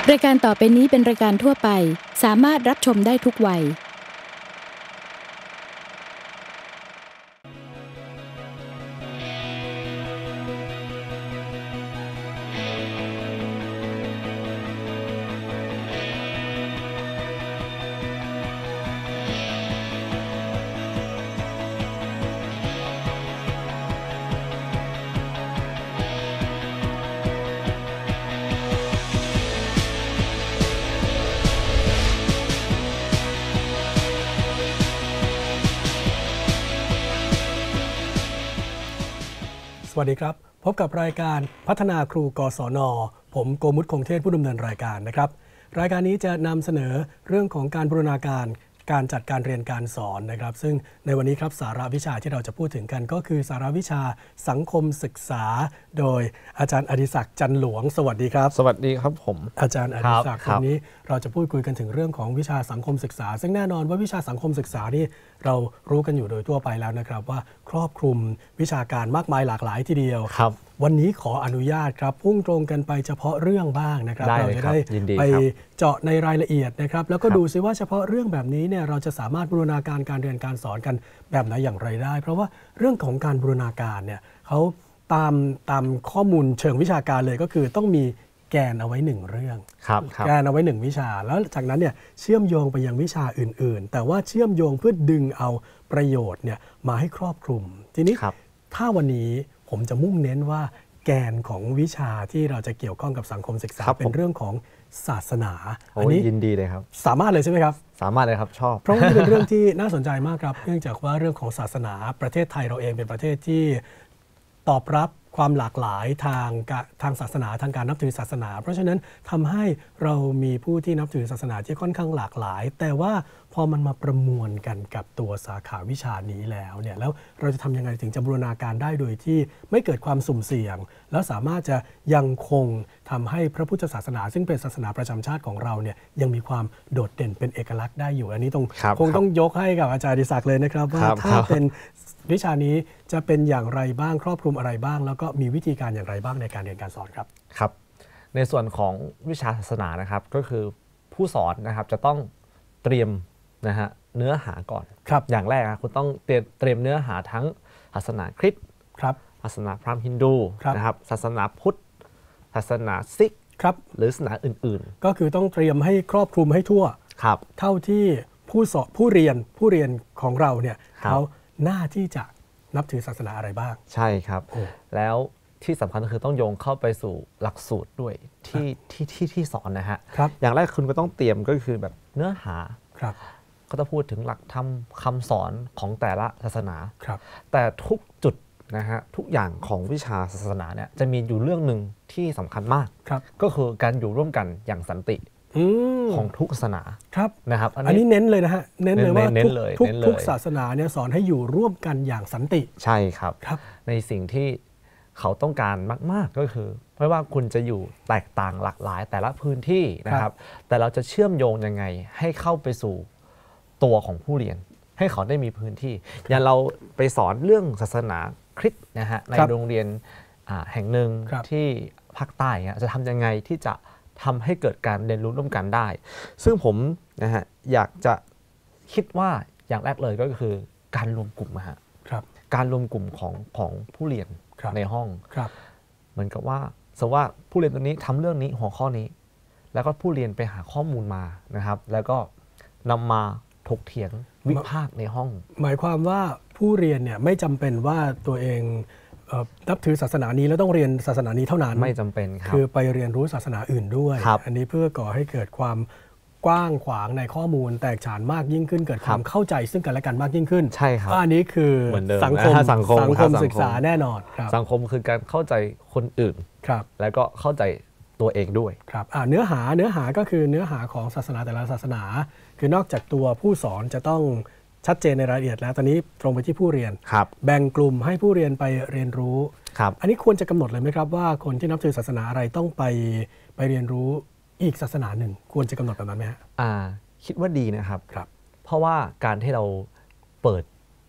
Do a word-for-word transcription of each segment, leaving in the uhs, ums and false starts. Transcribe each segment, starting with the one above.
รายการต่อไปนี้เป็นรายการทั่วไปสามารถรับชมได้ทุกวัยสวัสดีครับพบกับรายการพัฒนาครูกศน.ผมโกมุตคงเทศผู้ดำเนินรายการนะครับรายการนี้จะนำเสนอเรื่องของการบูรณาการการจัดการเรียนการสอนนะครับซึ่งในวันนี้ครับสาระวิชาที่เราจะพูดถึงกันก็คือสาระวิชาสังคมศึกษาโดยอาจารย์อดิศักดิ์จันหลวงสวัสดีครับสวัสดีครับผมอาจารย์อดิศักดิ์วันนี้เราจะพูดคุยกันถึงเรื่องของวิชาสังคมศึกษาซึ่งแน่นอนว่าวิชาสังคมศึกษานี่เรารู้กันอยู่โดยทั่วไปแล้วนะครับว่าครอบคลุมวิชาการมากมายหลากหลายทีเดียวครับวันนี้ขออนุญาตครับพุ่งตรงกันไปเฉพาะเรื่องบ้างนะครับเราจะได้ไปเจาะในรายละเอียดนะครับแล้วก็ดูซิว่าเฉพาะเรื่องแบบนี้เนี่ยเราจะสามารถบูรณาการการเรียนการสอนกันแบบไหนอย่างไรได้เพราะว่าเรื่องของการบูรณาการเนี่ยเขาตามตามข้อมูลเชิงวิชาการเลยก็คือต้องมีแกนเอาไว้หนึ่งเรื่องแกนเอาไว้หนึ่งวิชาแล้วจากนั้นเนี่ยเชื่อมโยงไปยังวิชาอื่นๆแต่ว่าเชื่อมโยงเพื่อดึงเอาประโยชน์เนี่ยมาให้ครอบคลุมทีนี้ถ้าวันนี้ผมจะมุ่งเน้นว่าแกนของวิชาที่เราจะเกี่ยวข้องกับสังคมศึกษาเป็นเรื่องของศาสนาอันนี้ยินดีเลยครับสามารถเลยใช่ไหมครับสามารถเลยครับชอบเพราะว่าเป็นเรื่องที่น่าสนใจมากครับเนื่องจากว่าเรื่องของศาสนาประเทศไทยเราเองเป็นประเทศที่ตอบรับความหลากหลายทางทางศาสนาทางการนับถือศาสนาเพราะฉะนั้นทำให้เรามีผู้ที่นับถือศาสนาที่ค่อนข้างหลากหลายแต่ว่าพอมันมาประมวลกันกับตัวสาขาวิชานี้แล้วเนี่ยแล้วเราจะทำยังไงถึงจะบูรณาการได้โดยที่ไม่เกิดความสุ่มเสี่ยงแล้วสามารถจะยังคงทำให้พระพุทธศาสนาซึ่งเป็นศาสนาประจำชาติของเราเนี่ยยังมีความโดดเด่นเป็นเอกลักษณ์ได้อยู่อันนี้ต้องคงต้องยกให้กับอาจารย์อดิศักดิ์เลยนะครับว่าถ้าเป็นวิชานี้จะเป็นอย่างไรบ้างครอบคลุมอะไรบ้างแล้วก็มีวิธีการอย่างไรบ้างในการเรียนการสอนครับครับในส่วนของวิชาศาสนานะครับก็คือผู้สอนนะครับจะต้องเตรียมนะฮะเนื้อหาก่อนครับอย่างแรกนะคุณต้องเตรียมเตรียมเนื้อหาทั้งศาสนาคริสต์ครับศาสนาพราหมณ์ฮินดูนะครับศาสนาพุทธศาสนาซิกครับหรือศาสนาอื่นๆก็คือต้องเตรียมให้ครอบคลุมให้ทั่วครับเท่าที่ผู้สอนผู้เรียนผู้เรียนของเราเนี่ยเขาหน้าที่จะนับถือศาสนาอะไรบ้างใช่ครับแล้วที่สำคัญก็คือต้องโยงเข้าไปสู่หลักสูตรด้วยที่ที่ที่ที่สอนนะฮะอย่างแรกคุณก็ต้องเตรียมก็คือแบบเนื้อหาก็ต้องพูดถึงหลักธรรมคำสอนของแต่ละศาสนาแต่ทุกจุดนะฮะทุกอย่างของวิชาศาสนาเนี่ยจะมีอยู่เรื่องหนึ่งที่สำคัญมากก็คือการอยู่ร่วมกันอย่างสันติของทุกศาสนาครับนะครับอันนี้เน้นเลยนะฮะเน้นเลยว่าทุกทุกศาสนาเนี่ยสอนให้อยู่ร่วมกันอย่างสันติใช่ครับในสิ่งที่เขาต้องการมากๆก็คือไม่ว่าคุณจะอยู่แตกต่างหลากหลายแต่ละพื้นที่นะครับแต่เราจะเชื่อมโยงยังไงให้เข้าไปสู่ตัวของผู้เรียนให้เขาได้มีพื้นที่อย่างเราไปสอนเรื่องศาสนาคริสต์นะฮะในโรงเรียนแห่งหนึ่งที่ภาคใต้จะทำยังไงที่จะทำให้เกิดการเรียนรู้ร่วมกันได้ซึ่งผมนะฮะอยากจะคิดว่าอย่างแรกเลยก็คือการรวมกลุ่มนะฮะการรวมกลุ่มของของผู้เรียนในห้องเหมือนกับว่าสมมติว่าผู้เรียนตัวนี้ทำเรื่องนี้หัวข้อนี้แล้วก็ผู้เรียนไปหาข้อมูลมานะครับแล้วก็นำมาถกเถียงวิพากษ์ในห้องหมายความว่าผู้เรียนเนี่ยไม่จำเป็นว่าตัวเองนับถือศาสนานี้แล้วต้องเรียนศาสนานี้เท่านั้นไม่จำเป็นครับคือไปเรียนรู้ศาสนาอื่นด้วยอันนี้เพื่อก่อให้เกิดความกว้างขวางในข้อมูลแตกฉานมากยิ่งขึ้นเกิดความเข้าใจซึ่งกันและกันมากยิ่งขึ้นใช่ครับอันนี้คือสังคมสังคมศึกษาแน่นอนสังคมคือการเข้าใจคนอื่นครับแล้วก็เข้าใจตัวเองด้วยครับเนื้อหาเนื้อหาก็คือเนื้อหาของศาสนาแต่ละศาสนาคือนอกจากตัวผู้สอนจะต้องชัดเจนในรายละเอียดแล้วตอนนี้ตรงไปที่ผู้เรียนแบ่งกลุ่มให้ผู้เรียนไปเรียนรู้อันนี้ควรจะกำหนดเลยไหมครับว่าคนที่นับถือศาสนาอะไรต้องไปไปเรียนรู้อีกศาสนาหนึ่งควรจะกำหนดแบบนั้นไหมฮะอ่าคิดว่าดีนะครับครับเพราะว่าการที่เราเปิด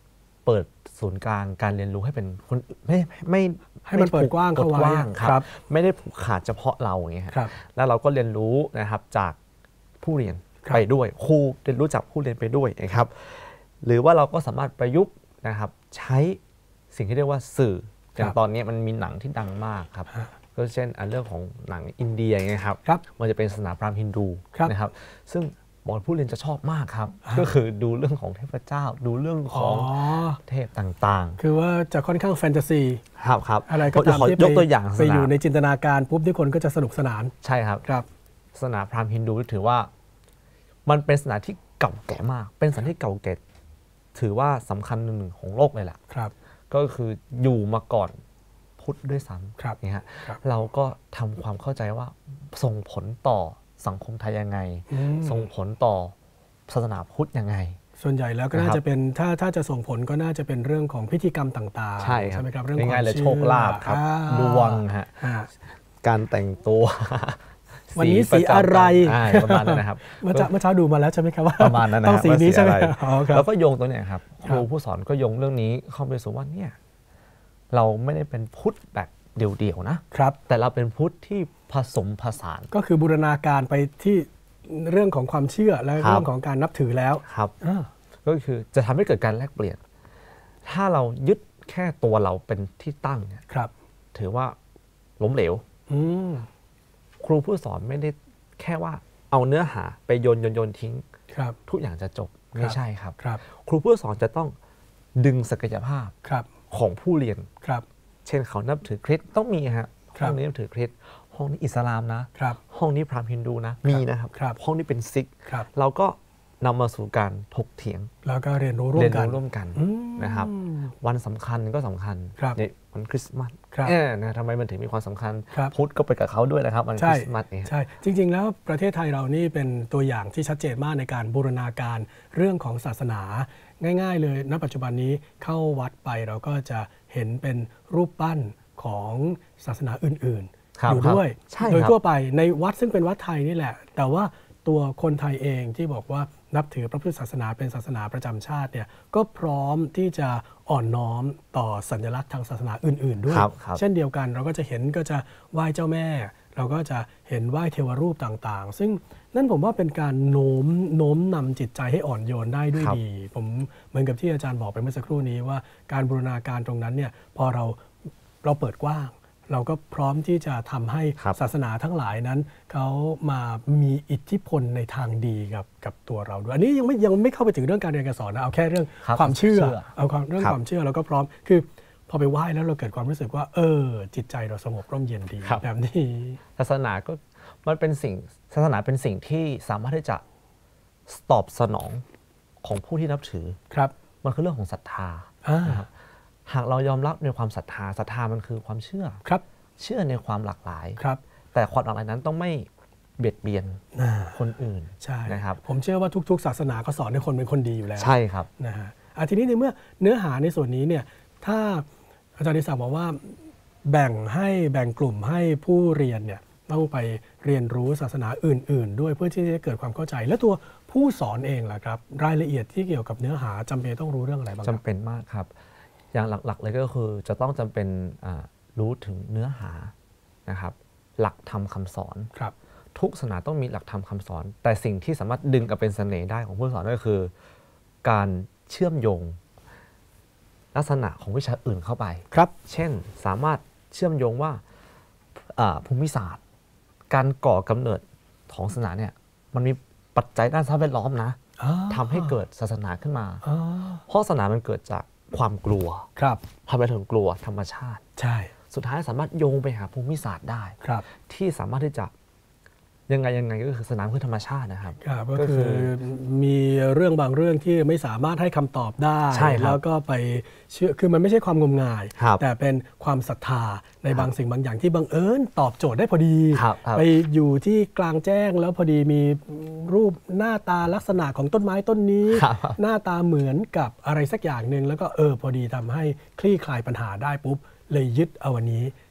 เปิดศูนย์กลางการเรียนรู้ให้เป็นคนไม่ไม่ให้มันเปิดกว้างเข้าไว้กว้างคครัรับบ ไม่ได้ผูกขาดเฉพาะเราอย่างเงี้ยครับแล้วเราก็เรียนรู้นะครับจากผู้เรียนครับไปด้วยครูเรียนรู้จากผู้เรียนไปด้วยนะครับหรือว่าเราก็สามารถประยุกต์นะครับใช้สิ่งที่เรียกว่าสื่ออย่างตอนนี้มันมีหนังที่ดังมากครับก็เช่นอันเรื่องของหนังอินเดียไงครับครับมันจะเป็นศาสนาพราหมณ์ฮินดูครับนะครับซึ่งบอลผู้เรียนจะชอบมากครับก็คือดูเรื่องของเทพเจ้าดูเรื่องขอ๋อองเทพต่างคือว่าจะค่อนข้างแฟนตาซีๆครับครับอะไรก็ตามขอที่ยกตัวอย่างไปศาสอนายู่ในจินตนาการปุ๊บที่คนก็จะสนุกสนานใช่ครับครับศาสนาพราหมณ์ฮินดูถือว่ามันเป็นศาสนาที่เก่าแก่มาก เป็นศาสนาที่เก่าแก่ถือว่าสำคัญหนึ่งของโลกเลยแหละครับก็คืออยู่มาก่อนพุทธด้วยซ้ครับำนี่ฮะครับเราก็ทำความเข้าใจว่าส่งผลต่อสังคมไทยยังไงอืมส่งผลต่อศาสนาพุทธยังไงส่วนใหญ่แล้วก็น่าจะเป็นถ้าถ้าจะส่งผลก็น่าจะเป็นเรื่องของพิธีกรรมต่างๆใช่ครับไหมครับเรื่องความง่ายๆเลยเชื่อโชคลาภครับอ่าดวงฮะอ่าการแต่งตัววันนี้สีปจำอะไรอ่าประมาณนั้นนะครับเมื่อเช้าเมื่อเช้าดูมาแล้วใช่ไหมครับว่าประมาณนั้นนะต้องครับสีนี้ใช่ไหมว่าสีอะไรอ๋อครับแล้วก็โยงตัวเนี้ยครับคครัรูบผู้สอนก็โยงเรื่องนี้เข้าไปสู่ว่าเนี่ยเราไม่ได้เป็นพุทธแบบเดี่ยวๆนะครับแต่เราเป็นพุทธที่ผสมผสานก็คือบูรณาการไปที่เรื่องของความเชื่อและครับเรื่องของการนับถือแล้วครับอ่าก็คือจะทำให้เกิดการแลกเปลี่ยน ถ้าเรายึดแค่ตัวเราเป็นที่ตั้งเนี่ยครับถือว่าล้มเหลวอืมครูผู้สอนไม่ได้แค่ว่าเอาเนื้อหาไปโยนโยนโยนทิ้งครับทุกอย่างจะจบไม่ใช่ครับครับครูผู้สอนจะต้องดึงศักยภาพครับของผู้เรียนครับเช่นเขานับถือคริสต์ต้องมีฮะครัห้บองนี้นับถือคริสต์ห้องนี้อิสลามนะครับห้องนี้พราหมณ์ฮินดูนะ มีนะครับครับห้องนี้เป็นซิกครับเราก็นำมาสู่การถกเถียงแล้วก็เรียนรู้ร่วเรีมนกันรู้ร่วมกันอืมนะครับ วันสำคัญก็สำคัญครับในวันคริสต์มาสครับเออนะทำไมมันถึงมีความสำคัญครับพุทธก็ไปกับเขาด้วยนะครับวันคใช่ริสต์มาสเนี่ยใช่จริง ๆ แล้วประเทศไทยเรานี่เป็นตัวอย่างที่ชัดเจนมากในการบูรณาการเรื่องของศาสนาง่าย ๆ เลยณปัจจุบันนี้เข้าวัดไปเราก็จะเห็นเป็นรูปปั้นของศาสนาอื่นครับๆ อยู่ด้วยครับใช่โดยครับทั่วไปในวัดซึ่งเป็นวัดไทยนี่แหละ แต่ว่าตัวคนไทยเองที่บอกว่านับถือพระพุทธศาสนาเป็นศาสนาประจำชาติเนี่ยก็พร้อมที่จะอ่อนน้อมต่อสัญลักษณ์ทางศาสนาอื่น ๆ ด้วยครับครับเช่นเดียวกันเราก็จะเห็นก็จะไหว้เจ้าแม่ เราก็จะเห็นไหว้เทวรูปต่างๆ ซึ่งนั่นผมว่าเป็นการโน้มโน้มนำจิตใจให้อ่อนโยนได้ด้วยครับดี ผมเหมือนกับที่อาจารย์บอกไปเมื่อสักครู่นี้ว่าการบูรณาการตรงนั้นเนี่ยพอเราเราเปิดกว้าง เราก็พร้อมที่จะทำให้ครับศาสนาทั้งหลายนั้นเขามามีอิทธิพลในทางดีกับกับตัวเราด้วยอันนี้ยังไม่ยังไม่เข้าไปถึงเรื่องการเรียนการสอนนะเอาแค่เรื่องครับความเชื่อเชื่อเอาความเรื่องครับความเชื่อเราก็พร้อมคือ พอไปไหว้แล้วเราเกิดความรู้สึกว่า เออ จิตใจเราสงบร่มเย็นดีครับแบบนี้ศาสนาก็มันเป็นสิ่งศาสนาเป็นสิ่งที่สามารถที่จะตอบสนองของผู้ที่นับถือครับมันคือเรื่องของศรัทธาอ่านะครับหากเรายอมรับในความศรัทธาศรัทธามันคือความเชื่อครับเชื่อในความหลากหลายครับแต่ความหลากหลายนั้นต้องไม่เบียดเบียนอ่าคนอื่นใช่นะครับผมเชื่อว่าทุก ๆ ศาสนาก็สอนให้คนเป็นคนดีอยู่แล้วใช่ครับนะฮะอ่ะทีนี้ในเมื่อเนื้อหาในส่วนนี้เนี่ยถ้าอาจารย์ดิศักดิ์บอกว่าแบ่งให้แบ่งกลุ่มให้ผู้เรียนเนี่ยต้องไปเรียนรู้ศาสนาอื่น ๆ ด้วยเพื่อที่จะเกิดความเข้าใจ และตัวผู้สอนเองล่ะครับรายละเอียดที่เกี่ยวกับเนื้อหาจำเป็นต้องรู้เรื่องอะไรบ้างคจำรับเป็นมากครับ อย่างหลักๆ เลยก็คือจะต้องจำเป็นอ่ารู้ถึงเนื้อหานะครับ หลักธรรมคำสอนครับทุกศาสนาต้องมีหลักธรรมคำสอน แต่สิ่งที่สามารถดึงกับเป็นเสน่ห์ได้ของผู้สอนก็คือ การเชื่อมโยง ลักษณะของวิชาอื่นเข้าไปครับเช่นสามารถเชื่อมโยงว่าอ่าภูมิศาสตร์ การก่อกำเนิดของศาสนาเนี่ยมันมีปัจจัยด้านสภาพแวดล้อมนะอ่าทำให้เกิดศาสนาขึ้นมาอ่าเพราะศาสนามันเกิดจากความกลัวครับทำไมถึงกลัวธรรมชาติใช่สุดท้ายสามารถโยงไปหาภูมิศาสตร์ได้ครับที่สามารถที่จะยังไงยังไงก็คือศาสนาคือธรรมชาตินะครับครับก็ก็คืคืออมีเรื่องบางเรื่องที่ไม่สามารถให้คำตอบได้ใช่ครับแล้วก็ไปเชื่อคือมันไม่ใช่ความงมงายครับแต่เป็นความศรัทธาในบางสิ่งบางอย่างที่บังเอิญตอบโจทย์ได้พอดีครับครับไปอยู่ที่กลางแจ้งแล้วพอดีมีรูปหน้าตาลักษณะของต้นไม้ต้นนี้ครับหน้าตาเหมือนกับอะไรสักอย่างหนึ่งแล้วก็เออพอดีทำให้คลี่คลายปัญหาได้ปุ๊บเลยยึดเอาวันนี้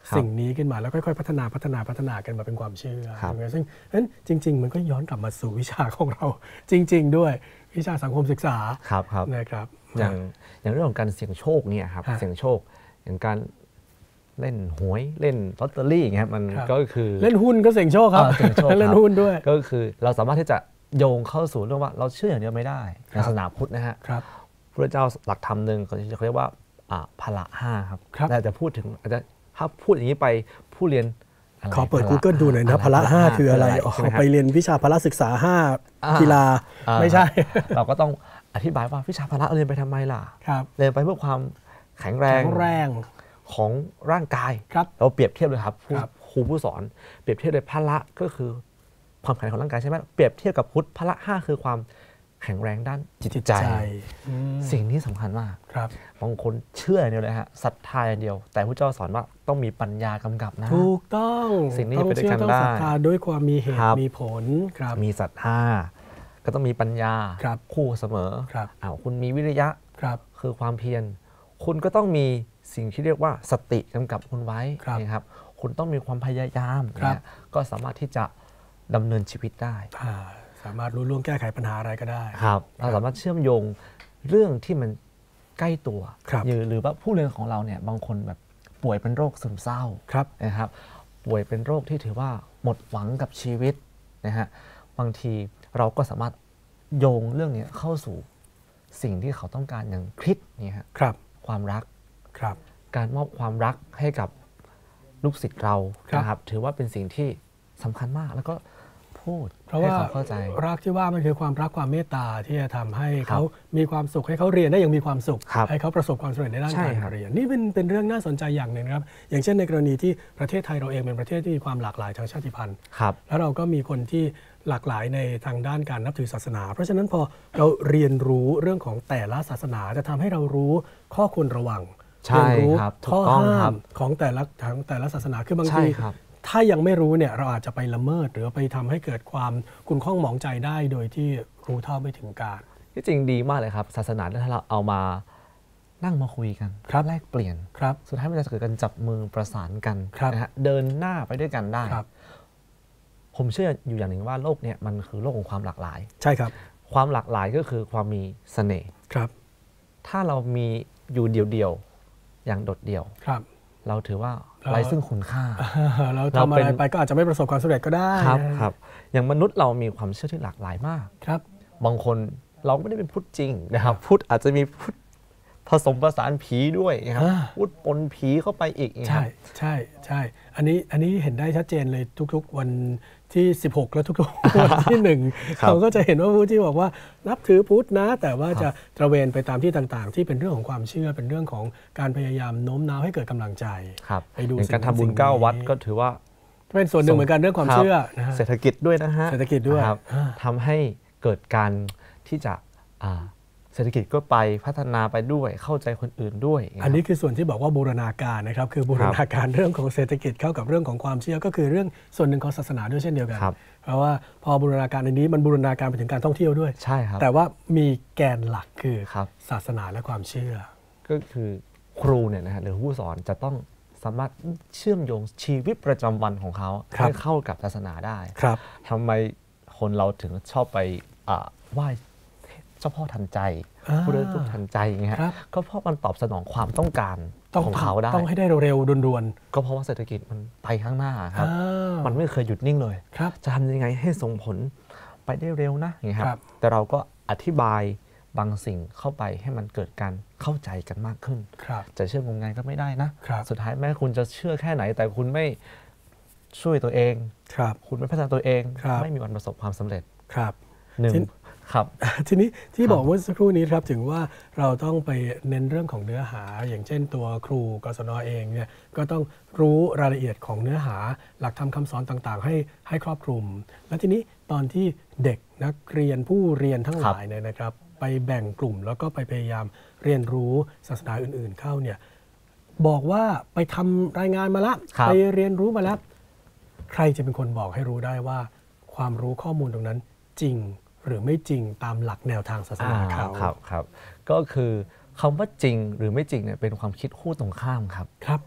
สิ่งนี้ขึ้นมาแล้วค่อยๆพัฒนาพัฒนาพัฒนากันมาเป็นความเชื่อครับซึ่งนั้นจริง ๆ มันก็ย้อนกลับมาสู่วิชาของเราจริง ๆ ด้วยวิชาสังคมศึกษาครับครับนะครับอย่างอย่างเรื่องของการเสี่ยงโชคเนี่ยครับฮะเสี่ยงโชคอย่างการเล่นหวยเล่นลอตเตอรี่อย่างเงี้ยมันครับก็คือเล่นหุ้นก็เสี่ยงโชคครับอ่าเสี่ยงโชคครับเล่นหุ้นด้วยก็คือเราสามารถที่จะโยงเข้าสู่เรื่องว่าเราเชื่ออย่างเดียวไม่ได้ครับศาสนาพุทธนะฮะครับพระเจ้าหลักธรรมหนึ่งเขาจะเรียกว่าอ่าพละห้าครับครับแต่จะพูดถึงอาจจะถ้าพูดอย่างนี้ไปผู้เรียนะไรขอเปิดพละ Google ดูหน่อยนะพละห้าคืออะไรอ๋อใช่หมฮะไปเรียนวิชาพละศึกษาห้าอ่ากีฬาอ่าไม่ใช่เราก็ต้องอธิบายว่าวิชาพละเรียนไปทำไมล่ะครับเรียนไปเพื่อความแข็งแรงแข็งแรงของร่างกายครับเราเปรียบเทียบเลยครับผู้ครับครูผู้สอนเปรียบเทียบเลยพละก็คือความแข็งแรงของร่างกายใช่ไหมเปรียบเทียบกับพุทธพละห้าคือความแข็งแรงด้านจิตใจอืมสิ่งนี้สำคัญมากครับบางคนเชื่ออย่างเดียวเลยฮะศรัทธาอย่างเดียว แต่พระเจ้าสอนว่าต้องมีปัญญากำกับนะถูกต้องสิ่งนี้ต้องไปด้วยเชื่กัอน ต้องได้ศรัทธาด้วยความมีเหตุครับมีผลครับมีศรัทธาก็ต้องมีปัญญาครับคู่เสมอครับอ้าวคุณมีวิริยะครับคือความเพียรคุณก็ต้องมีสิ่งที่เรียกว่าสติกำกับคุณไว้ครับนะครับคุณต้องมีความพยายามครับเนี่ยก็สามารถที่จะดำเนินชีวิตได้อ่าสามารถรู้ล่วงแก้ไขปัญหาอะไรก็ได้ครับเราสามารถเชื่อมโยงเรื่องที่มันใกล้ตัวครับหรือหรือว่าผู้เรียนของเราเนี่ยบางคนแบบป่วยเป็นโรคซึมเศร้าครับนะครับป่วยเป็นโรคที่ถือว่าหมดหวังกับชีวิตนะฮะบางทีเราก็สามารถโยงเรื่องนี้เข้าสู่สิ่งที่เขาต้องการอย่างคริสต์เนี่ยฮะครับความรักครับการมอบความรักให้กับลูกศิษย์เราครับนะครับถือว่าเป็นสิ่งที่สำคัญมากแล้วก็พูดเพราะให้ว่าเขาเข้าใจรักที่ว่ามันคือความรักความเมตตาที่จะทำให้ครับเขามีความสุขให้เขาเรียนได้อย่างมีความสุขครับให้เขาประสบความสำเร็จในด้านใช่การครับเรียนนี่เป็นเป็นเรื่องน่าสนใจอย่างหนึ่งนะครับอย่างเช่นในกรณีที่ประเทศไทยเราเองเป็นประเทศที่มีความหลากหลายทางชาติพันธุ์ครับแล้วเราก็มีคนที่หลากหลายในทางด้านการนับถือศาสนา เพราะฉะนั้นพอเราเรียนรู้เรื่องของแต่ละศาสนาจะทำให้เรารู้ข้อควรระวังใช่เรียนรู้ครับถูข้อกต้องห้าครัมบของแต่ละทางแต่ละศาสนาคือบางใช่ทีครับถ้ายังไม่รู้เนี่ยเราอาจจะไปละเมิดหรือไปทำให้เกิดความคุณข้องหมองใจได้โดยที่รู้เท่าไม่ถึงการที่จริงดีมากเลยครับ ศาสนาถ้าเราเอามานั่งมาคุยกันครับแลกเปลี่ยนครับสุดท้ายมันจะเกิดการจับมือประสานกันครับนะฮะเดินหน้าไปด้วยกันได้ครับผมเชื่ออยู่อย่างหนึ่งว่าโลกเนี่ยมันคือโลกของความหลากหลายใช่ครับความหลากหลายก็คือความมีเสน่ห์ครับถ้าเรามีอยู่เดียวๆอย่างโดดเดี่ยวครับเราถือว่าเราไร้ซึ่งคุณค่าเราเราทำอะเป็นไรไปก็อาจจะไม่ประสบความสำเร็จก็ได้ครับนะครับอย่างมนุษย์เรามีความเชื่อที่หลากหลายมากครับบางคนเราไม่ได้เป็นพุทธจริงนะครับพุทธอาจจะมีพุทธผสมผสานผีด้วยนะครับอ่าพุทธปนผีเข้าไปอีกนะคใช่รับใช่ใช่อันนี้อันนี้เห็นได้ชัดเจนเลยทุกๆวันที่สิบหกและทุกๆ วันที่หนึ่งครับเราก็จะเห็นว่าผู้ที่บอกว่านับถือพุทธนะ แต่ว่าครับจะตระเวนไปตามที่ต่างๆ ที่เป็นเรื่องของความเชื่อเป็นเรื่องของการพยายามโน้มน้าวให้เกิดกำลังใจครับไปดูอย่างสิ่งการนั้นทำบุญสิ่งนี้เก้าวัดก็ถือว่าเป็นส่วนหนึ่งเหมือนกันเรื่องความเชื่อนะฮะเศรษฐกิจด้วยนะฮะเศรษฐกิจด้วยนะครับอ่าทำให้เกิดการที่จะอ่าเศรษฐกิจก็ไปพัฒนาไปด้วยเข้าใจคนอื่นด้วยอันนี้คือส่วนที่บอกว่าบูรณาการนะครับคือบูรณาการเรื่องของเศรษฐกิจเข้ากับเรื่องของความเชื่อก็คือเรื่องส่วนหนึ่งของศาสนาด้วยเช่นเดียวกันครับเพราะว่าพอบูรณาการอันนี้มันบูรณาการไปถึงการท่องเที่ยวด้วยใช่ครับแต่ว่ามีแกนหลักคือครับศาสนาและความเชื่อก็คือครูเนี่ยนะฮะหรือผู้สอนจะต้องสามารถเชื่อมโยงชีวิตประจำวันของเขาครับให้เข้ากับศาสนาได้ครับทำไมคนเราถึงชอบไปอ่าไหว้เจ้าพ่อทันใจอ่าพระรูปทันใจอย่างเงี้ยฮะครับก็เพราะมันตอบสนองความต้องการต้องของเขาได้ต้องให้ได้เร็วๆด่วนก็เพราะว่าเศรษฐกิจมันไปข้างหน้าๆครับอ่ามันไม่เคยหยุดนิ่งเลยครับจะทำยังไงให้ส่งผลไปได้เร็วนะอย่างเงี้ยคครัรับ บ แต่เราก็อธิบายบางสิ่งเข้าไปให้มันเกิดการเข้าใจกันมากขึ้นครับจะเชื่องมงายก็ไม่ได้นะครับสุดท้ายแม้คุณจะเชื่อแค่ไหน แต่คุณไม่ช่วยตัวเองครับคุณไม่พัฒนาตัวเองครับไม่มีวันประสบความสำเร็จครับหนึ่งทีครับทีนี้ที่ครับบอกเมื่อสักครู่นี้ครับถึงว่าเราต้องไปเน้นเรื่องของเนื้อหา อย่างเช่นตัวครูกศนเองเนี่ยก็ต้องรู้รายละเอียดของเนื้อหา หลักธรรมคำสอนต่างๆ ให้ให้ครอบคลุม แล้วทีนี้ตอนที่เด็กนักเรียนผู้เรียนทั้งหลายเนี่ยนะครับ ไปแบ่งกลุ่มแล้วก็ไปพยายามเรียนรู้ศาสนาอื่นๆเข้าเนี่ยบอกว่าไปทำรายงานมาแล้วครับไปเรียนรู้มาแล้ว ใครจะเป็นคนบอกให้รู้ได้ว่า ความรู้ข้อมูลตรงนั้นจริงหรือไม่จริงตามหลักแนวทางศาสนาเขาอ่ครับครับก็คือคำว่าจริงหรือไม่จริงเนี่ยเป็นความคิดคู่ตรงข้ามครับครับผ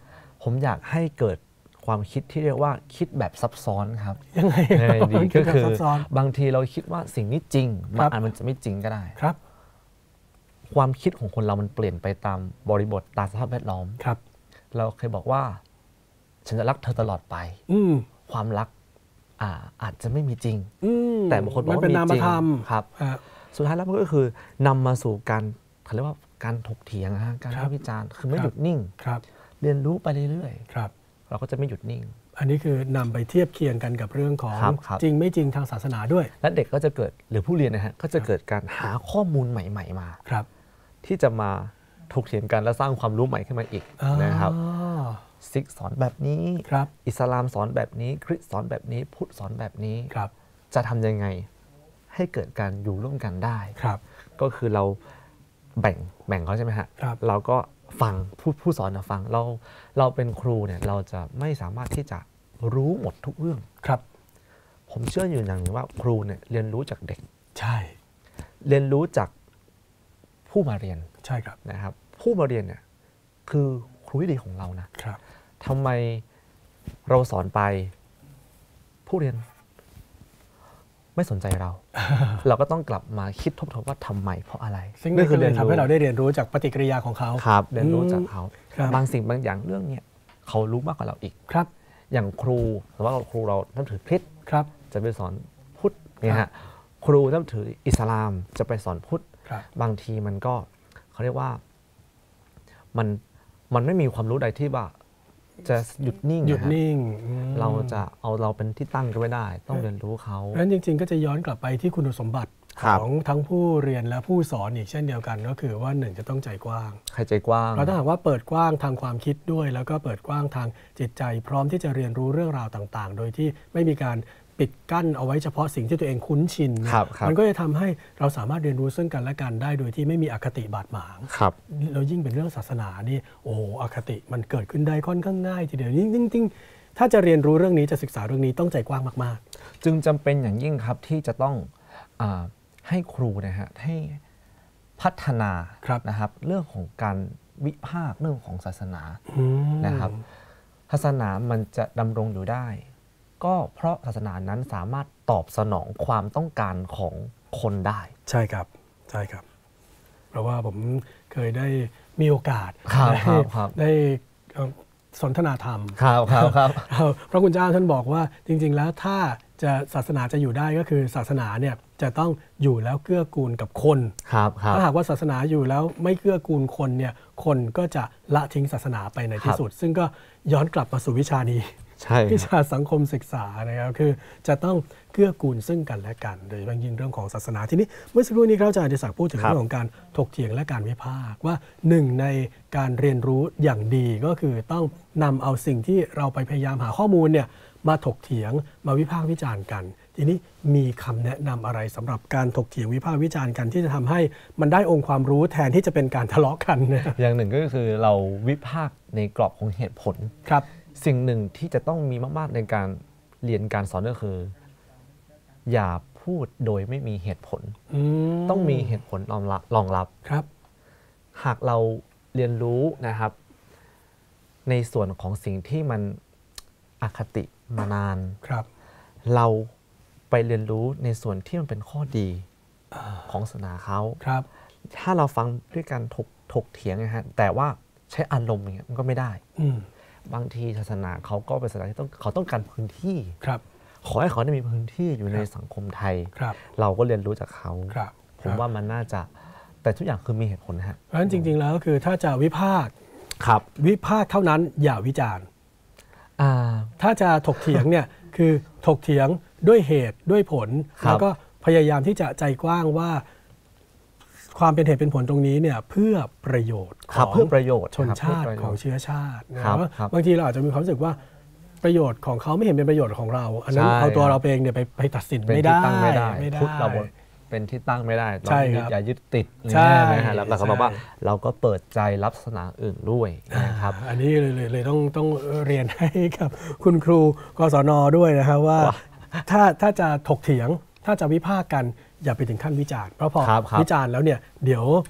ผมอยากให้เกิดความคิดที่เรียกว่าคิดแบบซับซ้อนครับยังไงยังไงดีก็คือบซับซ้อนบางทีเราคิดว่าสิ่งนี้จริงครับบางอันมันจะไม่จริงก็ได้ครับความคิดของคนเรามันเปลี่ยนไปตามบริบทตามสภาพแวดล้อมครับเราเคยบอกว่าฉันจะรักเธอตลอดไปอืมความรักอ่าอาจจะไม่มีจริงอืมแต่บางคนบอกมันว่าเป็นมีนามจริงธรรมครับอ่าสุดท้ายแล้วมันก็คือนำมาสู่การเขาเรียกว่าการถกเถียงนะฮะการครับวิจารณ์คือไม่ครับหยุดนิ่งครับเรียนรู้ไปเรื่อยครับๆเราก็จะไม่หยุดนิ่งอันนี้คือนำไปเทียบเคียงกันกับเรื่องของครับครับจริงไม่จริงทางศาสนาด้วยและเด็กก็จะเกิดหรือผู้เรียนนะฮะก็จะเกิดการหาข้อมูลใหม่ ๆ มาครับที่จะมาถกเถียงกันและสร้างความรู้ใหม่ขึ้นมาอีกนะครับอ๋อซิกสอนแบบนี้ครับอิสลามสอนแบบนี้คริสต์สอนแบบนี้พุทธสอนแบบนี้ครับจะทำยังไงให้เกิดการอยู่ร่วมกันได้ครับก็คือเราแบ่งแบ่งเขาใช่ไหมฮะครับเราก็ฟังผู้ผู้สอนนะฟังเราเราเป็นครูเนี่ยเราจะไม่สามารถที่จะรู้หมดทุกเรื่องครับผมเชื่ออยู่อย่างหนึ่งว่าครูเนี่ยเรียนรู้จากเด็กใช่เรียนรู้จากผู้มาเรียนใช่ครับนะครับ ผู้มาเรียนเนี่ยคือครูที่ดีของเรานะครับ ทำไมเราสอนไปผู้เรียนไม่สนใจเรา เราก็ต้องกลับมาคิดทบทวนว่าทำไมเพราะอะไรซึ่งนี่คือเลยทำให้เราได้เรียนรู้จากปฏิกิริยาของเขาครับเรียนรู้จากเขาครับบางสิ่งบางอย่างเรื่องเนี้ยเขารู้มากกว่าเราอีกครับอย่างครูหรือว่าครูเรานับถือคริสต์ครับจะไปสอนพุทธเนี่ยฮะครูนับถืออิสลามจะไปสอนพุทธครับบางทีมันก็เขาเรียกว่ามันมันไม่มีความรู้ใดที่ว่าจะหยุดนิ่งหยุดนะฮะนิ่งอืมเราจะเอาเราเป็นที่ตั้งก็ไม่ได้ ต้องเรียนรู้เขาเพราะฉะนั้นจริงๆ ก็จะย้อนกลับไปที่คุณสมบัติครัขบองทั้งผู้เรียนและผู้สอนอีกเช่นเดียวกันก็คือว่าหนึ่งจะต้องใจกว้างใครใจกว้างเราถ้าหากว่าเปิดกว้างทางความคิดด้วย แล้วก็เปิดกว้างทางจิตใจ พร้อมที่จะเรียนรู้เรื่องราวต่างๆ โดยที่ไม่มีการปิดกั้นเอาไว้เฉพาะสิ่งที่ตัวเองคุ้นชินเนี่ยครับครับมันก็จะทำให้เราสามารถเรียนรู้ซึ่งกันและกันได้โดยที่ไม่มีอคติบาดหมางครับแล้วยิ่งเป็นเรื่องศาสนานี่โอ้โหอคติมันเกิดขึ้นได้ค่อนข้างง่ายทีเดียวยิ่งยิ่งยิ่งถ้าจะเรียนรู้เรื่องนี้จะศึกษาเรื่องนี้ต้องใจกว้างมากจึงจำเป็นอย่างยิ่งครับที่จะต้องอาให้ครูนะฮะให้พัฒนาครับนะครับ เรื่องของการวิพากษ์เรื่องของศาสนาๆอืมนะครับ ศาสนามันจะดำรงอยู่ได้ ก็เพราะศาสนานั้นสามารถตอบสนองความต้องการของคนได้ใช่ครับใช่ครับ เพราะว่าผมเคยได้มีโอกาสครับได้ครับครับได้เอ่อสนทนาธรรมครับครับครับพระคุณเจ้าท่านบอกว่าจริง ๆ แล้วถ้าจะศาสนาจะอยู่ได้ก็คือศาสนาเนี่ยจะต้องอยู่แล้วเกื้อกูลกับคนครับครับถ้าหากว่าศาสนาอยู่แล้วไม่เกื้อกูลคนเนี่ยคนก็จะละทิ้งศาสนาไปในที่สุด ซึ่งก็ย้อนกลับมาสู่วิชานี้ใช่วิชาสังคมศึกษานะครับคือจะต้องเกื้อกูลซึ่งกันและกันโดยเฉพาะยิ่งเรื่องของศาสนาทีนี้เมื่อสักครู่นี้ครับอาจารย์อดิศักดิ์พูดถึงครับเรื่องของการถกเถียงและการวิพากษ์ว่าหนึ่งในการเรียนรู้อย่างดีก็คือต้องนำเอาสิ่งที่เราไปพยายามหาข้อมูลเนี่ยมาถกเถียงมาวิพากษ์วิจารณ์กัน ทีนี้มีคำแนะนำอะไรสำหรับการถกเถียงวิพากษ์วิจารณ์กันที่จะทำให้มันได้องค์ความรู้แทนที่จะเป็นการทะเลาะกันนะอย่างหนึ่งก็คือเราวิพากษ์ในกรอบของเหตุผลครับสิ่งหนึ่งที่จะต้องมีมากๆในการเรียนการสอนก็คือ อย่าพูดโดยไม่มีเหตุผลอืมต้องมีเหตุผลรองรับรองรับครับหากเราเรียนรู้นะครับ ในส่วนของสิ่งที่มันอคติมานานครับเราไปเรียนรู้ในส่วนที่มันเป็นข้อดีของศาสนาเขาครับถ้าเราฟังด้วยการถกถกเถียงนะฮะแต่ว่าใช้อารมณ์อย่างเงี้ยมันก็ไม่ได้อืมบางทีศาสนาเขาก็เป็นศาสนาที่ต้องเขาต้องการพื้นที่ครับขอให้เขาได้มีพื้นที่อยู่ในครับสังคมไทยครับเราก็เรียนรู้จากเขาครับผมว่ามันน่าจะแต่ทุกอย่างคือมีเหตุผลนะฮะเพราะฉะนั้นจริง ๆ แล้วก็คือถ้าจะวิพากษ์ครับวิพากษ์เท่านั้นอย่าวิจารณ์อ่าถ้าจะถกเถียงเนี่ย คือถกเถียงด้วยเหตุด้วยผลครับแล้วก็พยายามที่จะใจกว้างว่า ความเป็นเหตุเป็นผลตรงนี้เนี่ยเพื่อประโยชน์ขครับองเพื่อประโยชน์ชนชาติครับของเพื่ประโยชน์เชื้อชาตินะครับ ว่าครับบางทีเราอาจจะมีความรู้สึกว่าประโยชน์ของเขาไม่เห็นเป็นประโยชน์ของเรา อันนั้นใช่เอาตัวครับเราเองเนี่ยไปไปตัดสินเป็นไม่ที่ได้ตั้งไม่ได้ไม่ได้พุทธเราเป็นที่ตั้งไม่ได้เราใช่ไม่ครับอย่ายึดติดใช่นะฮะแล้วก็บอกว่าใช่เราก็เปิดใจรับศาสนาอื่นด้วยนะครับอันนี้เลยเลยเลยต้องต้องเรียนให้กับคุณครูกศนด้วยนะครับว่าว่าถ้าถ้าจะถกเถียง ถ้าจะวิพากษ์กันอย่าไปถึงขั้นวิจารณ์เพราะพอครับครับวิจารณ์แล้วเนี่ยเดี๋ยว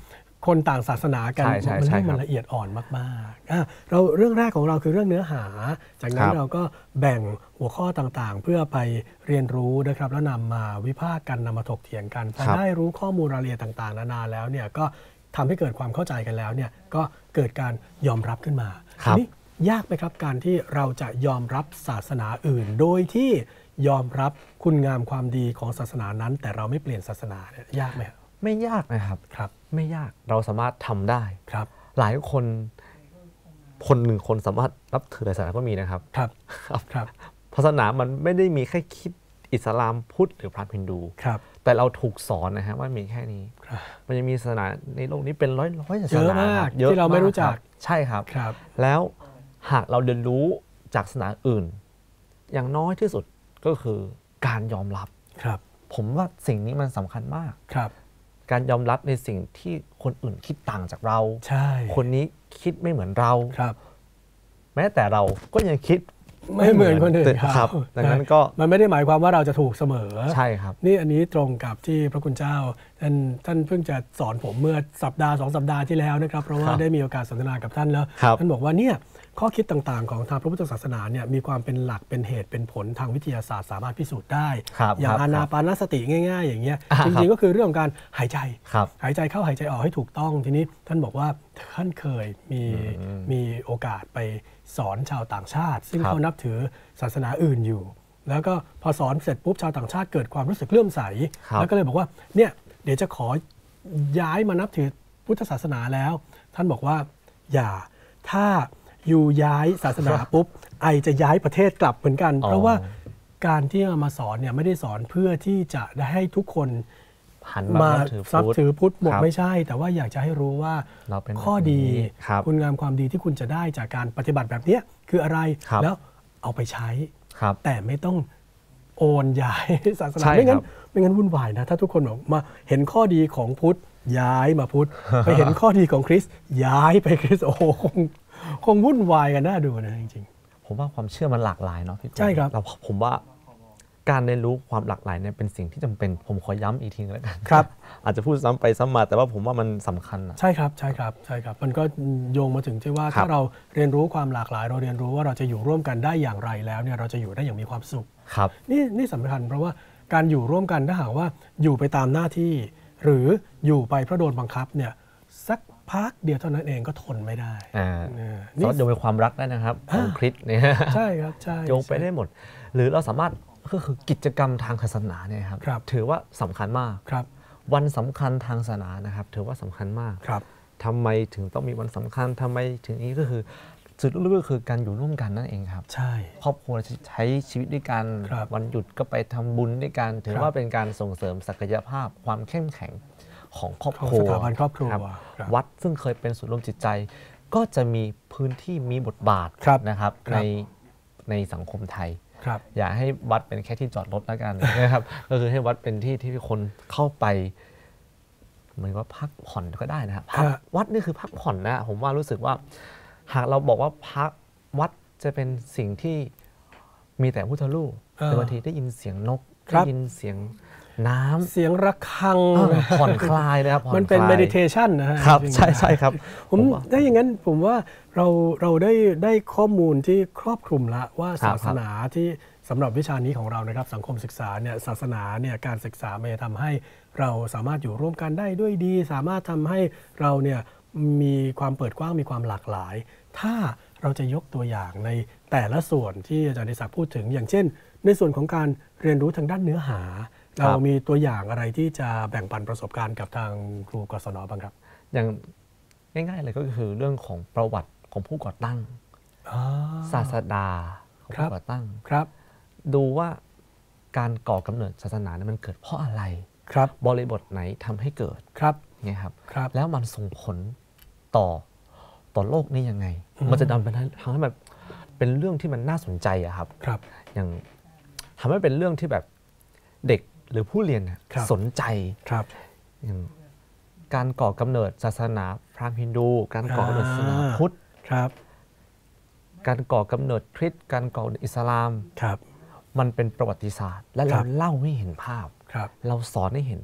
คนต่างศาสนากันใช่ใช่มันใช่เรื่องครัมันบละเอียดอ่อนมากๆอ่ะเราเรื่องแรกของเราคือเรื่องเนื้อหา จากนั้นครับเราก็แบ่งหัวข้อต่างๆ เพื่อไปเรียนรู้นะครับแล้วนำมาวิพากษ์กันนำมาถกเถียงกันพอครับได้รู้ข้อมูลรายละเอียดต่างๆนานาแล้วเนี่ยก็ทำให้เกิดความเข้าใจกันแล้วเนี่ยก็เกิดการยอมรับขึ้นมาครับทีนี้ยากไหมครับการที่เราจะยอมรับศาสนาอื่น โดยที่ยอมรับคุณงามความดีของศาสนานั้น แต่เราไม่เปลี่ยนศาสนาเนี่ยยากไหมครับไม่ยากนะครับครับไม่ยากเราสามารถทำได้ครับหลายคนคนหนึ่งคนสามารถรับถือศาสนาก็มีนะครับครับครับครับศาสนามันไม่ได้มีแค่คริดอิสลามพุทธหรือพราหมณ์ฮินดูครับแต่เราถูกสอนนะฮะว่ามีแค่นี้ครับมันยังมีศาสนาในโลกนี้เป็นร้อยร้อยศาสเยอะนามากเยอะที่เราไม่รู้จักคบใช่ครับครับแล้วหากเราเรียนรู้จากศาสนาอื่น อย่างน้อยที่สุดก็คือการยอมรับครับผมว่าสิ่งนี้มันสำคัญมากครับการยอมรับในสิ่งที่คนอื่นคิดต่างจากเราใช่คนนี้คิดไม่เหมือนเราครับแม้แต่เราก็ยังคิดไม่เหมือนคนอื่นครับดังนั้นก็มันไม่ได้หมายความว่าเราจะถูกเสมอใช่ครับนี่อันนี้ตรงกับที่พระคุณเจ้าท่านท่านเพิ่งจะสอนผมเมื่อสัปดาห์สองสัปดาห์ที่แล้วนะครับเพราะว่าครับได้มีโอกาสสนทนากับท่านแล้วครับท่านบอกว่าเนี่ยข้อคิดต่างๆของทางพระพุทธศาสนาเนี่ยมีความเป็นหลักเป็นเหตุเป็นผลทางวิทยาศาสตร์สามารถพิสูจน์ได้ครับอย่างครับอานาปานสติง่ายๆ อย่างเงี้ยอ่าจครัริงบๆก็คือเรื่องของการหายใจครับหายใจเข้าหายใจออกให้ถูกต้องทีนี้ท่านบอกว่าท่านเคยมีอืมมีโอกาสไปสอนชาวต่างชาติ ซึ่งครับเขานับถือศาสนาอื่นอยู่ แล้วก็พอสอนเสร็จปุ๊บชาวต่างชาติเกิดความรู้สึกเลื่อมใสครับแล้วก็เลยบอกว่าเนี่ยเดี๋ยวจะขอย้ายมานับถือพุทธศาสนาแล้ว ท่านบอกว่าอย่าถ้าอยู่ย้ายศาสนาปุ๊บไอจะย้ายประเทศกลับเหมือนกันอ๋อเพราะว่าการที่เอามาสอนเนี่ยไม่ได้สอนเพื่อที่จะได้ให้ทุกคนหันมามานับถือซับพุทธถือพุทธหมดครับไม่ใช่ แต่ว่าอยากจะให้รู้ว่าเราเป็นข้อดีแบบนี้ครับคุณงามความดีที่คุณจะได้จากการปฏิบัติแบบเนี้ยคืออะไรครับแล้วเอาไปใช้ครับแต่ไม่ต้องโอนย้าย ศาสนาใช่ไม่งั้ครันบไม่งั้นวุ่นวายนะ ถ้าทุกคนแบบมาเห็นข้อดีของพุทธย้ายมาพุทธ ไปเห็นข้อดีของคริสต์ย้ายไปคริสต์โอ้โหคงคงวุ่นวายกันน่าดูนะจริงผมว่าความเชื่อมันหลากหลายเนาะพี่กุ้งใช่ครับแล้วผมว่าการเรียนรู้ความหลากหลายเนี่ยเป็นสิ่งที่จำเป็น ผมขอย้ำอีกทีนึงแล้วกันครับอาจจะพูดซ้ำไปซ้ำมา แต่ว่าผมว่ามันสำคัญอะๆ ใช่ครับใช่ครับใช่ครับ มันก็โยงมาถึงที่ว่าครับถ้าเราเรียนรู้ความหลากหลาย เราเรียนรู้ว่าเราจะอยู่ร่วมกันได้อย่างไรแล้วเนี่ยเราจะอยู่ได้อย่างมีความสุขครับนี่นี่สำคัญเพราะว่าการอยู่ร่วมกันถ้าหากว่าอยู่ไปตามหน้าที่ หรืออยู่ไปเพราะโดนบังคับเนี่ยสักพักเดียวเท่านั้นเองก็ทนไม่ได้อ่าเออสานี่มารถโยงไปความรักได้นะครับของอ่าคริสต์เนี่ยใช่ครับใช่โยงไปได้หมด หรือเราสามารถก็คือกิจกรรมทางศาสนาเนี่ยครับครับถือว่าสำคัญมากครับวันสำคัญทางศาสนานะครับ ถือว่าสำคัญมากครับทำไมถึงต้องมีวันสำคัญทำไมถึงนี้ก็คือจุดลึกๆก็คือการอยู่ร่วมกันนั่นเองครับใช่ครอบครัวใช้ชีวิตด้วยกันครับวันหยุดก็ไปทำบุญด้วยกันถือครับว่าเป็นการส่งเสริมศักยภาพความเข้มแข็งของครอบของครัสวถาบันครอบครัวครับครับวัดซึ่งเคยเป็นศูนย์รวมจิตใจ ก็จะมีพื้นที่มีบทบาทครับนะครับครับในในสังคมไทยครับอย่าให้วัดเป็นแค่ที่จอดรถแล้วกัน นะครับ ก็คือให้วัดเป็นที่ที่คนเข้าไปเหมือนว่าพักผ่อนก็ได้นะครับพักฮะวัดนี่คือพักผ่อนนะผมว่ารู้สึกว่า หากเราบอกว่าพักวัดจะเป็นสิ่งที่มีแต่พุทธรูปเออแต่บางทีได้ยินเสียงนกครัได้บยินเสียงน้ำเสียงระฆังเออผ่อนคลายเลยครับผ่อมันเป็นคลาย meditation นะฮะครับจงๆใช่ใช่ครับผมผมว่าถ้าอย่างนั้นผมว่าเราเราได้ได้ข้อมูลที่ครอบคลุมละว่าครับศาสนาที่สำหรับวิชานี้ของเรานะครับสังคมศึกษาเนี่ยศาสนาเนี่ยการศึกษามันจะทำให้เราสามารถอยู่ร่วมกันได้ด้วยดี สามารถทำให้เราเนี่ยมีความเปิดกว้างมีความหลากหลาย ถ้าเราจะยกตัวอย่างในแต่ละส่วนที่อาจารย์ดิศักดิ์พูดถึง อย่างเช่น ในส่วนของการเรียนรู้ทางด้านเนื้อหา เรามีตัวอย่างอะไรที่จะแบ่งปันประสบการณ์กับทางครูกศนบ้างครับอย่างง่ายๆเลยก็คือเรื่องของประวัติของผู้ก่อตั้งอ่าศาสดาของครัผู้บก่อตั้งครับดูว่าการก่อกำเนิดศาสนาเนี่ยมันเกิดเพราะอะไรครับบริบทไหนทำให้เกิดครับไงครับครับแล้วมันส่งผลต่อต่อโลกนี้ยังไงอืมมันจะทำเป็นทำให้มันเป็นเรื่องที่มันน่าสนใจอะครับครับอย่างทำให้เป็นเรื่องที่แบบเด็กหรือผู้เรียนเนี่ยครับสนใจครับอย่างการก่อกำเนิดศาสนาพราหมณ์ฮินดู การก่อกำเนิดศาสนาอ่าพุทธครับการก่อกำเนิดคริสต์การก่อกำเนิดอิสลามครับมันเป็นประวัติศาสตร์ และคเรารับเล่าให้เห็นภาพครับเราสอนให้เห็นภาพ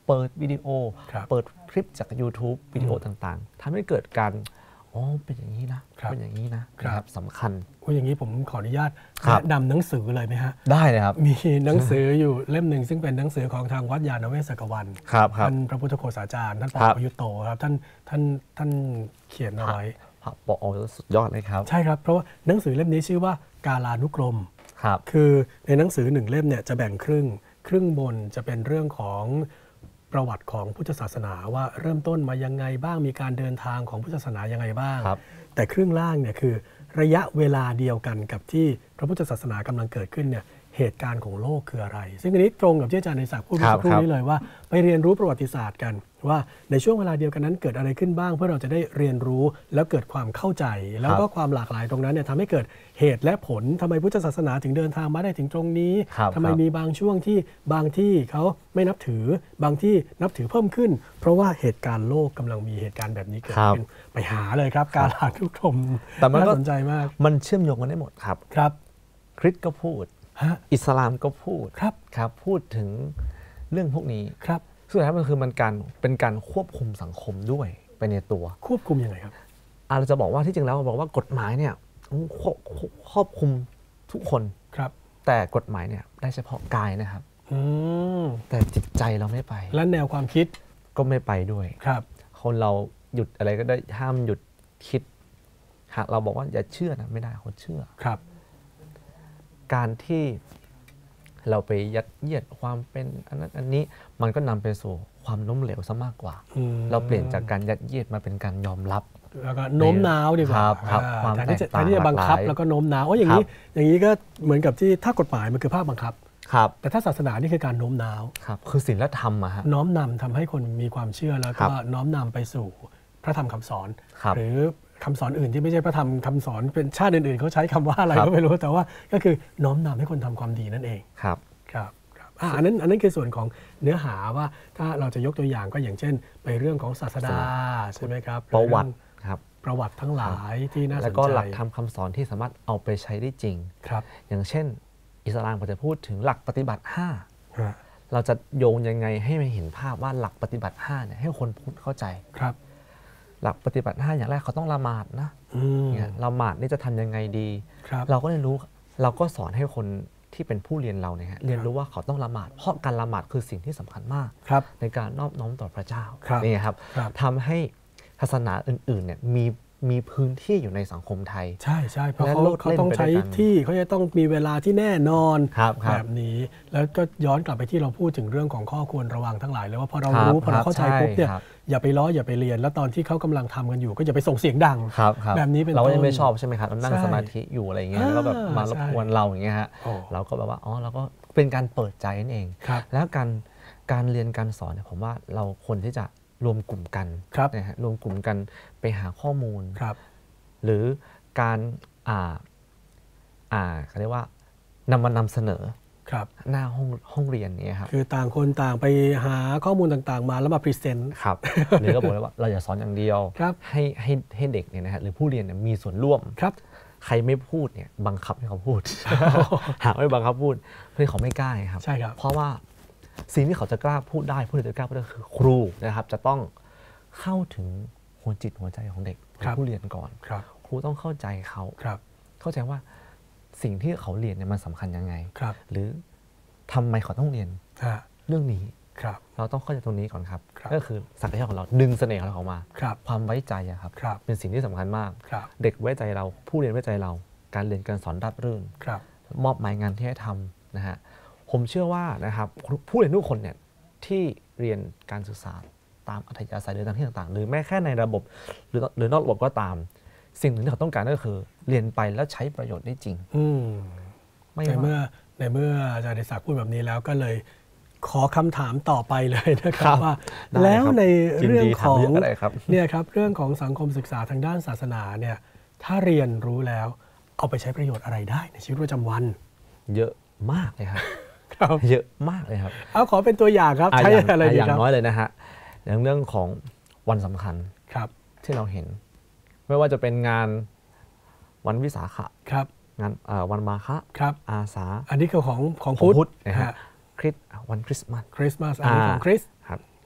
เปิดวิดีโอครับเปิดคลิปจาก YouTube วิดีโอต่างๆทำให้เกิดการอ๋อเป็นอย่างนี้นะครับ เป็นอย่างนี้นะครับ นะครับสำคัญว่าอย่างนี้ผมขออนุญาตครับแนะนำหนังสือเลยไหมฮะได้เลยครับมีหนังสืออยู่เล่มหนึ่งซึ่งเป็นหนังสือของทางวัดยานเวศกวันครับครับท่านพระพุทธโฆษาจารย์ท่านปอครับประยุตโตครับท่านท่านท่านเขียนเอาไว้พระปอสุดยอดเลยครับใช่ครับเพราะว่าหนังสือเล่มนี้ชื่อว่ากาลานุกรมครับคือในหนังสือหนึ่งเล่มเนี่ยจะแบ่งครึ่งครึ่งบนจะเป็นเรื่องของประวัติของพุทธศาสนาว่าเริ่มต้นมายังไงบ้างมีการเดินทางของพุทธศาสนายังไงบ้างครับแต่ครึ่งล่างเนี่ยคือระยะเวลาเดียวกันกับที่พระพุทธศาสนากำลังเกิดขึ้นเนี่ยเหตุการณ์ของโลกคืออะไร ซึ่งอันนี้ตรงกับที่อาจารย์ในศักดิ์พูดเมื่อสักครู่นี้เลยว่าไปเรียนรู้ประวัติศาสตร์กันว่าในช่วงเวลาเดียวกันนั้นเกิดอะไรขึ้นบ้าง เพื่อเราจะได้เรียนรู้แล้วเกิดความเข้าใจ แล้วก็ความหลากหลายตรงนั้นเนี่ยทำให้เกิดเหตุและผลทำไมพุทธศาสนาถึงเดินทางมาได้ถึงตรงนี้ครับทำไมครับมีบางช่วงที่บางที่เขาไม่นับถือบางที่นับถือเพิ่มขึ้น เพราะว่าเหตุการณ์โลกกำลังมีเหตุการณ์แบบนี้เกิดขึ้นไปหาเลยครับการหาทุกชมแต่มันก็น่าสนใจมากมันเชื่อมโยงกันได้หมดครับครับคริสต์ก็พูดฮะอิสลามก็พูดครับครับพูดถึงเรื่องพวกนี้ครับสุดท้ายมันคือมันการเป็นการควบคุมสังคมด้วยไปในตัวควบคุมยังไงครับอาเราจะบอกว่าที่จริงแล้วบอกว่ากฎหมายเนี่ยควบครอบคุมทุกคนครับแต่กฎหมายเนี่ยได้เฉพาะกายนะครับอืมแต่จิตใจเราไม่ไปและแนวความคิดก็ไม่ไปด้วยครับคนเราหยุดอะไรก็ได้ห้ามหยุดคิดหากเราบอกว่าอย่าเชื่อนะไม่ได้คนเชื่อครับการที่เราไปยัดเยียดความเป็นอันนั้นอันนี้มันก็นำไปสู่ความล้มเหลวซะมากกว่าอืมเราเปลี่ยนจากการยัดเยียดมาเป็นการยอมรับแล้วก็โน้มน้าวดีกว่าครับครับอ่ความแทนที่จะแตกต่างแทนที่จะบังคับหลากหลายแล้วก็โน้มน้าวโอ้อย่างนี้ครับอย่างนี้ก็เหมือนกับที่ถ้ากฎหมายมันคือภาคบังคับครับแต่ถ้าศาสนานี่คือการโน้มน้าวครับคือศีลธรรมอะฮะน้อมนำทำให้คนมีความเชื่อแล้วครัก็บน้อมนำไปสู่พระธรรมคำสอนครับหรือคำสอนอื่นที่ไม่ใช่พระธรรมคำสอนเป็นชาติอื่นๆเขาใช้คำว่าอะไรครับก็ไม่รู้แต่ว่าก็คือน้อมนำให้คนทำความดีนั่นเองครับครับครับอ่ะอันนั้นอันนั้นคือส่วนของเนื้อหาว่าถ้าเราจะยกตัวอย่างก็อย่างเช่น ไปเรื่องของศาสดาใช่ไหมครับประวัติเองครับประวัติทั้งหลายที่น่าสนใจแล้วก็หลักธรรมคำสอนที่สามารถเอาไปใช้ได้จริงครับอย่างเช่น อิสลามก็จะพูดถึงหลักปฏิบัติห้าฮะเราจะโยงยังไงให้มันเห็นภาพว่าหลักปฏิบัติห้าเนี่ยให้คนพูดเข้าใจครับหลักปฏิบัติห้าอย่างแรกเขาต้องละหมาดนะอืมเนี่ยละหมาดนี่จะทำยังไงดีครับเราก็เรียนรู้เราก็สอนให้คนที่เป็นผู้เรียนเราเนี่ยฮะเรียนรู้ว่าเขาต้องละหมาดเพราะการละหมาดคือสิ่งที่สำคัญมากครับในการนอบน้อมต่อพระเจ้าครับนี่ครับครับทำให้ศาสนาอื่นๆเนี่ยมีมีพื้นที่อยู่ในสังคมไทยใช่ใช่เพราะและเขาโลดเขาเล่นต้องไปด้วยใช้กันที่เขาจะต้องมีเวลาที่แน่นอนครับครับแบบนี้ แล้วก็ย้อนกลับไปที่เราพูดถึงเรื่องของข้อควรระวังทั้งหลายเลยว่าพอเราครับรู้พอเราเข้าใจครับปุ๊บเนี่ยใช่ครับอย่าไปล้ออย่าไปเรียน แล้วตอนที่เขากำลังทำกันอยู่ ก็อย่าไปส่งเสียงดังครับครับแบบนี้เป็นเราก็ยังต้นไม่ชอบใช่ไหมครับเรานั่งใช่สมาธิอยู่อะไรอย่างเงี้ยอ่าแล้วก็แบบมารบใช่กวนเราอย่างเงี้ยฮะโอ้เราก็แบบว่าอ๋อเราก็เป็นการเปิดใจนั่นเองครับแล้วการการเรียนการสอนเนี่ยผมว่าเราควรที่จะรวมกลุ่มกันครับนะฮะรวมกลุ่มกันไปหาข้อมูลครับหรือการอ่าอ่าเขาเรียกว่านำมานำเสนอครับหน้าห้องห้องเรียนเนี่ยครับคือต่างคนต่างไปหาข้อมูลต่างๆ มาแล้วมาพรีเซนต์ครับ หรือก็บอกเลยว่าเราอย่าสอนอย่างเดียวครับให้ให้ให้เด็กเนี่ยนะฮะหรือผู้เรียนเนี่ยมีส่วนร่วมครับใครไม่พูดเนี่ยบังคับให้เขาพูด หากไม่บังคับพูดเพื่อเขาไม่กล้าไงครับใช่ครับเพราะว่าสิ่งที่เขาจะกล้าพูดได้ผู้เรียนจะกล้าพูดได้คือครูนะครับ จะต้องเข้าถึงหัวจิตหัวใจของเด็กครับผู้เรียนก่อนครับครูต้องเข้าใจเขาครับเข้าใจว่าสิ่งที่เขาเรียนเนี่ยมันสำคัญยังไงครับหรือทำไมเขาต้องเรียนฮะเรื่องนี้ครับเราต้องเข้าใจตรงนี้ก่อนครับครับก็คือศักยภาพของเราดึงเสน่ห์ของเราออกมาครับความไว้ใจอะครับครับเป็นสิ่งที่สำคัญมากครับเด็กไว้ใจเรา ผู้เรียนไว้ใจเรา การเรียนการสอนราบรื่นครับมอบหมายงานที่ให้ทำนะฮะผมเชื่อว่านะครับผู้เรียนทุกคนเนี่ยที่เรียนการศึกษาตามอัธยาศัยหรือตามที่ต่างๆ หรือแม้แค่ในระบบหรือหรือนอกระบบก็ตาม สิ่งหนึ่งที่เขาต้องการก็คือเรียนไปแล้วใช้ประโยชน์ได้จริงอืมไม่ในว่าเมื่อในเมื่ออาจารย์เดชศักดิ์พูดแบบนี้แล้วก็เลยขอคำถามต่อไปเลยนะคครัรับบ ว่าได้แล้วครับในยินดีเรื่องของถามเยอะก็ได้ครับเนี่ยครับเรื่องของสังคมศึกษาทางด้านศาสนาเนี่ยถ้าเรียนรู้แล้วเอาไปใช้ประโยชน์อะไรได้ในชีวิตประจำวันเยอะมากเลยครับครับเยอะมากเลยครับเอาขอเป็นตัวอย่างครับอ่ะใช้อย่างอะไรอ่ะดีอย่างครับน้อยเลยนะฮะอย่างเรื่องของวันสำคัญครับที่เราเห็น ไม่ว่าจะเป็นงานวันวิสาขะครับงานเอ่อวันมาฆะครับอาสาอันนี้คือของของของพุทธพุทธนะฮะฮะคริสต์วันคริสต์มาสคริสต์มาสอันนี้ของคริสต์ครับ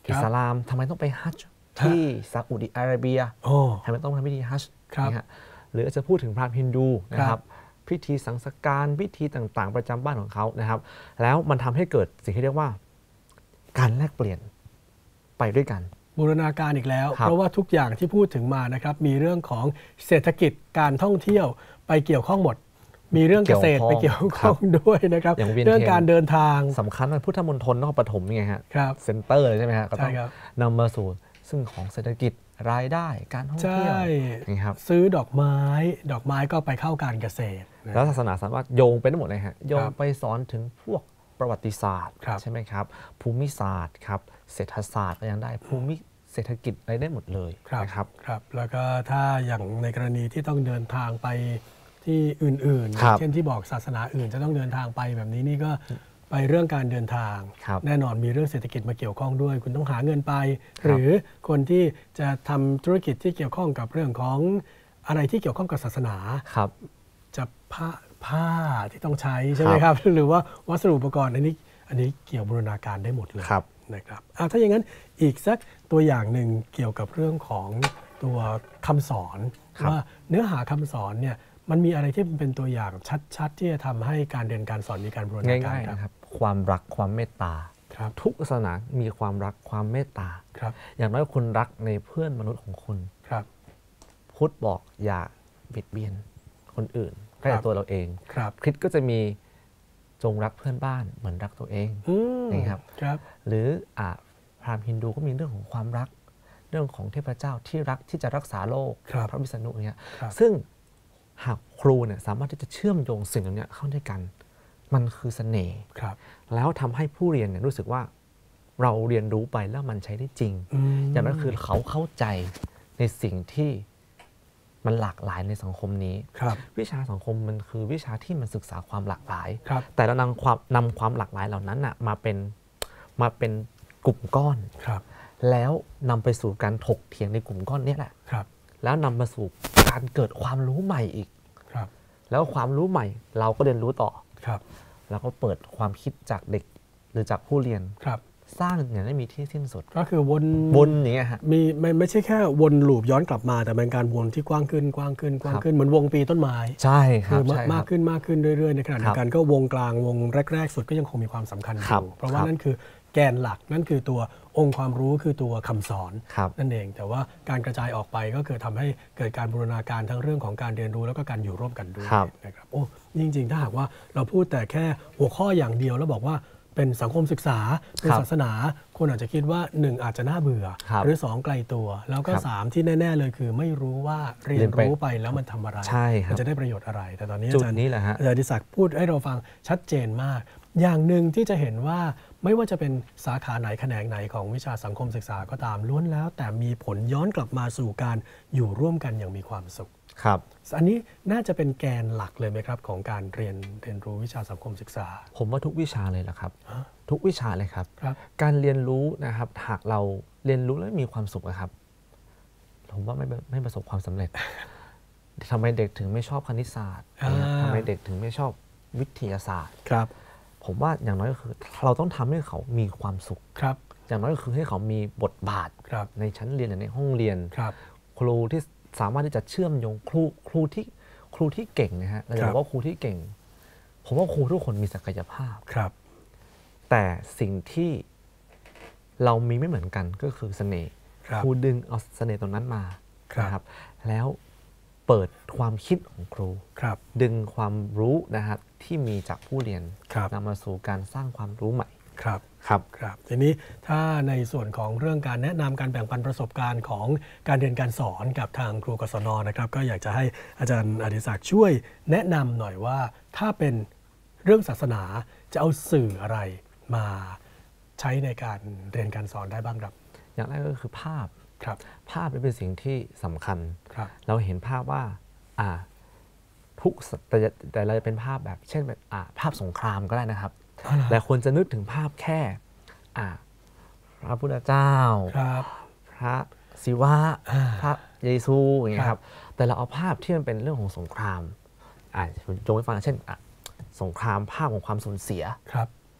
อิสลามทำไมต้องไปฮัจญ์ที่ซาอุดิอาระเบียทำไมต้องทำพิธีฮัจญ์นะฮะหรืออาจจะพูดถึงพราหมณ์ฮินดูนะครับพิธีสังสการพิธีต่างๆประจำบ้านของเขานะครับแล้วมันทำให้เกิดสิ่งที่เรียกว่าการแลกเปลี่ยนไปด้วยกันบูรณาการอีกแล้วเพราะว่าทุกอย่างที่พูดถึงมานะครับมีเรื่องของเศรษฐกิจการท่องเที่ยวไปเกี่ยวข้องหมดมีเรื่องเกษตรไปเกี่ยวข้องด้วยนะครับเรื่องการเดินทางสำคัญว่าพุทธมณฑลนครปฐมนี่ไงฮะเซ็นเตอร์เลยใช่ไหมฮะก็ต้องนำมาสู่ซึ่งของเศรษฐกิจรายได้การท่องเที่ยวนี่ครับซื้อดอกไม้ดอกไม้ก็ไปเข้าการเกษตรแล้วศาสนาสามารถโยงไปได้หมดเลยฮะโยงไปสอนถึงพวกประวัติศาสตร์ใช่ไหมครับภูมิศาสตร์ครับเศรษฐศาสตร์ก็ยังได้ภูมิเศรษฐกิจอะไรได้หมดเลยนะครับครับแล้วก็ถ้าอย่างในกรณีที่ต้องเดินทางไปที่อื่นๆเช่นที่บอกศาสนาอื่นจะต้องเดินทางไปแบบนี้นี่ก็ไปเรื่องการเดินทางแน่นอนมีเรื่องเศรษฐกิจมาเกี่ยวข้องด้วยคุณต้องหาเงินไปหรือคนที่จะทำธุรกิจที่เกี่ยวข้องกับเรื่องของอะไรที่เกี่ยวข้องกับศาสนาจะผ้าผ้าที่ต้องใช้ใช่ไหมครับหรือว่าวัสดุอุปกรณ์อันนี้อันนี้เกี่ยวบูรณาการได้หมดเลยนะครับถ้าอย่างนั้นอีกสักตัวอย่างหนึ่งเกี่ยวกับเรื่องของตัวคำสอนว่าเนื้อหาคำสอนเนี่ยมันมีอะไรที่เป็นตัวอย่างชัดๆที่จะทำให้การเรียนการสอนมีการบูรณาการครับความรักความเมตตาทุกศาสนามีความรักความเมตตาอย่างน้อยคุณรักในเพื่อนมนุษย์ของคุณพุทธบอกอย่าเบียดเบียนคนอื่นแค่ตัวเราเองคริสต์ก็จะมีจงรักเพื่อนบ้านเหมือนรักตัวเองนะครับหรืออ่าพราหมณ์ฮินดูก็มีเรื่องของความรักเรื่องของเทพเจ้าที่รักที่จะรักษาโลกพระวิษณุเนี่ยซึ่งหากครูเนี่ยสามารถที่จะเชื่อมโยงสิ่งเหล่านี้เข้าด้วยกันมันคือเสน่ห์แล้วทำให้ผู้เรียนเนี่ยรู้สึกว่าเราเรียนรู้ไปแล้วมันใช้ได้จริงอย่างนั้นคือเขาเข้าใจในสิ่งที่มันหลากหลายในสังคมนี้วิชาสังคมมันคือวิชาที่มันศึกษาความหลากหลายแต่เรานำความนำความหลากหลายเหล่านั้นนะมาเป็นมาเป็นกลุ่มก้อนแล้วนำไปสู่การถกเถียงในกลุ่มก้อนนี้แหละแล้วนำมาสู่การเกิดความรู้ใหม่อีกแล้วความรู้ใหม่เราก็เรียนรู้ต่อแล้วก็เปิดความคิดจากเด็กหรือจากผู้เรียนสร้างอย่างไม่มีที่สิ้นสุดก็คือวนวนอย่างเงี้ยฮะมีไม่ไม่ใช่แค่วนลูปย้อนกลับมาแต่เป็นการวนที่กว้างขึ้นกว้างขึ้นกว้างขึ้นเหมือนวงปีต้นไม้ใช่ครับมากขึ้นมากขึ้นเรื่อยๆในขณะเดียวกันก็วงกลางวงแรกๆสุดก็ยังคงมีความสำคัญอยู่เพราะว่านั่นคือแกนหลักนั่นคือตัวองค์ความรู้คือตัวคำสอนนั่นเองแต่ว่าการกระจายออกไปก็คือทำให้เกิดการบูรณาการทั้งเรื่องของการเรียนรู้แล้วก็การอยู่ร่วมกันด้วยนะครับโอ้จริงๆถ้าหากว่าเราพูดแต่แค่หัวข้ออย่างเดียวแล้วบอกว่าเป็นสังคมศึกษาเป็นศาสนาคนอาจจะคิดว่าหนึ่งอาจจะน่าเบื่อหรือสองไกลตัวแล้วก็สามที่แน่ๆเลยคือไม่รู้ว่าเรียนรู้ไปแล้วมันทำอะไรมันจะได้ประโยชน์อะไรแต่ตอนนี้อาจารย์อาจารย์ดิศักดิ์พูดให้เราฟังชัดเจนมากอย่างหนึ่งที่จะเห็นว่าไม่ว่าจะเป็นสาขาไหนแขนงไหนของวิชาสังคมศึกษาก็ตามล้วนแล้วแต่มีผลย้อนกลับมาสู่การอยู่ร่วมกันอย่างมีความสุขครับอันนี้น่าจะเป็นแกนหลักเลยไหมครับของการเรียนเรียนรู้วิชาสังคมศึกษาผมว่าทุกวิชาเลยแหละครับทุกวิชาเลยครับการเรียนรู้นะครับหากเราเรียนรู้แล้วมีความสุขนะครับผมว่าไม่ไม่ประสบความสำเร็จทำไมเด็กถึงไม่ชอบคณิตศาสตร์ทำไมเด็กถึงไม่ชอบวิทยาศาสตร์ครับผมว่าอย่างน้อยก็คือเราต้องทำให้เขามีความสุขครับอย่างน้อยก็คือให้เขามีบทบาทในชั้นเรียนในห้องเรียนครูที่สามารถที่จะเชื่อมโยงครูครูที่ครูที่เก่งนะฮะเราจะบอกว่าครูที่เก่งผมว่าครูทุกคนมีศักยภาพครับแต่สิ่งที่เรามีไม่เหมือนกันก็คือเสน่ห์ครูดึงเอาเสน่ห์ตรงนั้นมานะครับแล้วเปิดความคิดของครูดึงความรู้นะครับที่มีจากผู้เรียนนำมาสู่การสร้างความรู้ใหม่ครับครับครับทีนี้ถ้าในส่วนของเรื่องการแนะนำการแบ่งปันประสบการณ์ของการเรียนการสอนกับทางครูกศน.นะครับก็อยากจะให้อาจารย์อดิศักดิ์ช่วยแนะนำหน่อยว่าถ้าเป็นเรื่องศาสนาจะเอาสื่ออะไรมาใช้ในการเรียนการสอนได้บ้างครับอย่างแรกก็คือภาพครับภาพเป็นสิ่งที่สำคัญครับเราเห็นภาพว่าอ่าทุกแต่แต่เราจะเป็นภาพแบบเช่นแบบอ่าภาพสงครามก็ได้นะครับแต่คนจะนึกถึงภาพแค่อ่าพระพุทธเจ้าพระศิวะพระเยซูอย่างเงี้ยครับแต่เราเอาภาพที่มันเป็นเรื่องของสงครามอ่ายกให้ฟังเช่นสงครามภาพของความสูญเสียครับ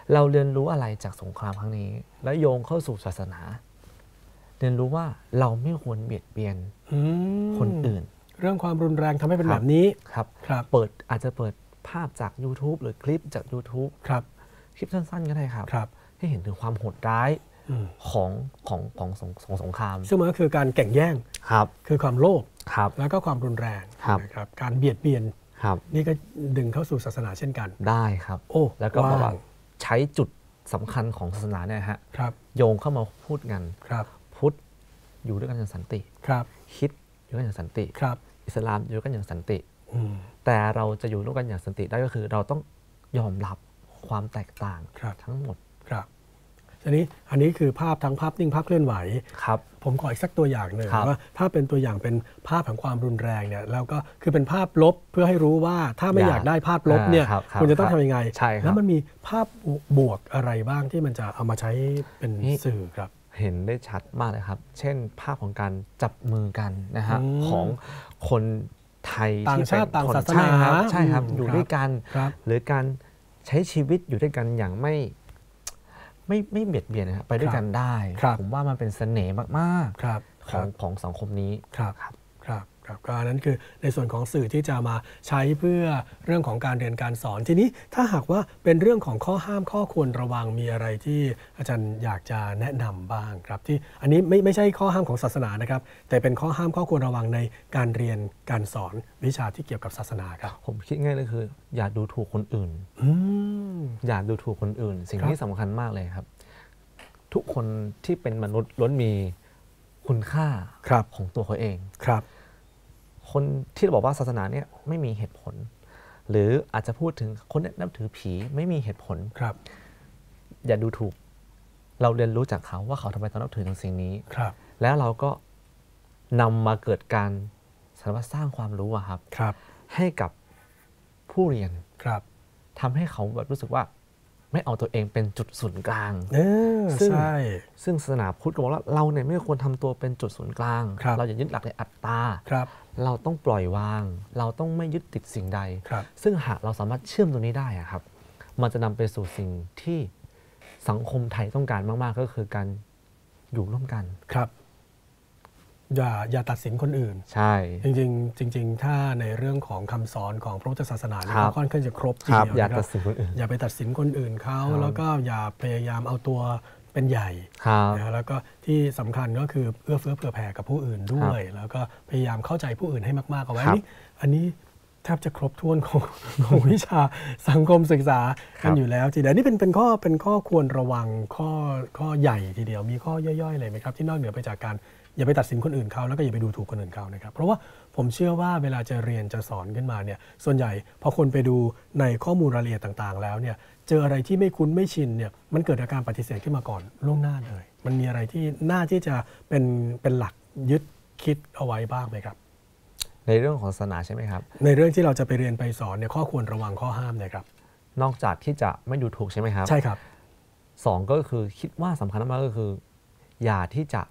เราเรียนรู้อะไรจากสงครามครั้งนี้ แล้วโยงเข้าสู่ศาสนา เรียนรู้ว่าเราไม่ควรเบียดเบียนคนอื่นเรื่องความรุนแรงทำให้เป็นแบบนี้ครับครับเปิดอาจจะเปิดภาพจาก YouTube หรือคลิปจาก YouTube ครับคลิปสั้นๆก็ได้ครับครับให้เห็นถึงความโหดร้ายของของของสงของสงครามซึ่งมันก็คือการแข่งแย่งครับคือความโลภครับแล้วก็ความรุนแรงนะครับการเบียดเบียนครับนี่ก็ดึงเข้าสู่ศาสนาเช่นกันได้ครับโอ้แล้วก็แบบว่าใช้จุดสำคัญของศาสนาเนี่ยฮะโยงเข้ามาพูดกันพุทธอยู่ด้วยกันอย่างสันติคริสต์อยู่ด้วยกันอย่างสันติอิสลามอยู่ด้วยกันอย่างสันติแต่เราจะอยู่ร่วมกันอย่างสันติได้ก็คือเราต้องยอมรับความแตกต่างทั้งหมดครับทีนี้อันนี้คือภาพทั้งภาพนิ่งภาพเคลื่อนไหวครับผมขออีกสักตัวอย่างหนึ่งว่าถ้าเป็นตัวอย่างเป็นภาพแห่งความรุนแรงเนี่ยแล้วก็คือเป็นภาพลบเพื่อให้รู้ว่าถ้าไม่อยากได้ภาพลบเนี่ยคุณจะต้องทำยังไงแล้วมันมีภาพบวกอะไรบ้างที่มันจะเอามาใช้เป็นสื่อครับเห็นได้ชัดมากเลยครับเช่นภาพของการจับมือกันนะฮะของคนไทยต่างชาติต่างศาสนาใช่ครับอยู่ด้วยกันหรือการใช้ชีวิตอยู่ด้วยกันอย่างไม่ไม่ไม่เบียดเบียนนะครับไปด้วยกันได้ผมว่ามันเป็นเสน่ห์มากๆของของสังคมนี้ครับครับครับครับก็อันนั้นคือในส่วนของสื่อที่จะมาใช้เพื่อเรื่องของการเรียนการสอนทีนี้ถ้าหากว่าเป็นเรื่องของข้อห้ามข้อควรระวังมีอะไรที่อาจารย์อยากจะแนะนำบ้างครับที่อันนี้ไม่ไม่ใช่ข้อห้ามของศาสนานะครับแต่เป็นข้อห้ามข้อควรระวังในการเรียนการสอนวิชาที่เกี่ยวกับศาสนาครับผมคิดง่ายเลยคืออย่าดูถูกคนอื่นอย่าดูถูกคนอื่นสิ่งที่สำคัญมากเลยครับทุกคนที่เป็นมนุษย์ล้วนมีคุณค่าของตัวเขาเองครับคนที่บอกว่าศาสนาเนี่ยไม่มีเหตุผลหรืออาจจะพูดถึงคนนับถือผีไม่มีเหตุผลครับอย่าดูถูกเราเรียนรู้จากเขาว่าเขาทำไมต้องนับถือสิ่งนี้ครับแล้วเราก็นำมาเกิดการสามารถสร้างความรู้อะครับครับให้กับผู้เรียนครับทำให้เขาแบบรู้สึกว่าไม่เอาตัวเองเป็นจุดศูนย์กลางซึ่งซึ่งศาสนาพุทธก็บอกว่าเราเนี่ยไม่ควรทำตัวเป็นจุดศูนย์กลางเราอย่ายึดหลักในอัตตาเราต้องปล่อยวางเราต้องไม่ยึดติดสิ่งใดซึ่งหากเราสามารถเชื่อมตรงนี้ได้อะครับมันจะนำไปสู่สิ่งที่สังคมไทยต้องการมากๆก็คือการอยู่ร่วมกันครับอย่าอย่าตัดสินคนอื่นใช่จริงๆจริงๆถ้าในเรื่องของคำสอนของพระพุทธศาสนาเนี่ยค่อนข้างจะครบทีเดียวอย่าตัดสินคนอื่นอย่าไปตัดสินคนอื่นเขาแล้วก็อย่าพยายามเอาตัวเป็นใหญ่นะแล้วก็ที่สำคัญก็คือเอื้อเฟื้อเผื่อแผ่กับผู้อื่นด้วยแล้วก็พยายามเข้าใจผู้อื่นให้มากๆเอาไว้นี่อันนี้แทบจะครบถ้วนของของวิชาสังคมศึกษากันอยู่แล้วทีเดียวนี่เป็นเป็นข้อเป็นข้อควรระวังข้อข้อใหญ่ทีเดียวมีข้อย่อยๆเลยไหมครับที่นอกเหนือไปจากการอย่าไปตัดสินคนอื่นเขาแล้วก็อย่าไปดูถูกคนอื่นเขานะครับเพราะว่าผมเชื่อว่าเวลาจะเรียนจะสอนขึ้นมาเนี่ยส่วนใหญ่พอคนไปดูในข้อมูลรายละเอียดต่างๆแล้วเนี่ยเจออะไรที่ไม่คุ้นไม่ชินเนี่ยมันเกิดอาการปฏิเสธขึ้นมาก่อนล่วงหน้าเลยมันมีอะไรที่น่าที่จะเป็นเป็นหลักยึดคิดเอาไว้บ้างไหมครับในเรื่องของศาสนาใช่ไหมครับในเรื่องที่เราจะไปเรียนไปสอนเนี่ยข้อควรระวังข้อห้ามเนี่ยครับนอกจากที่จะไม่ดูถูกใช่ไหมครับใช่ครับสองก็คือคิดว่าสำคัญมากก็คืออย่าที่จะ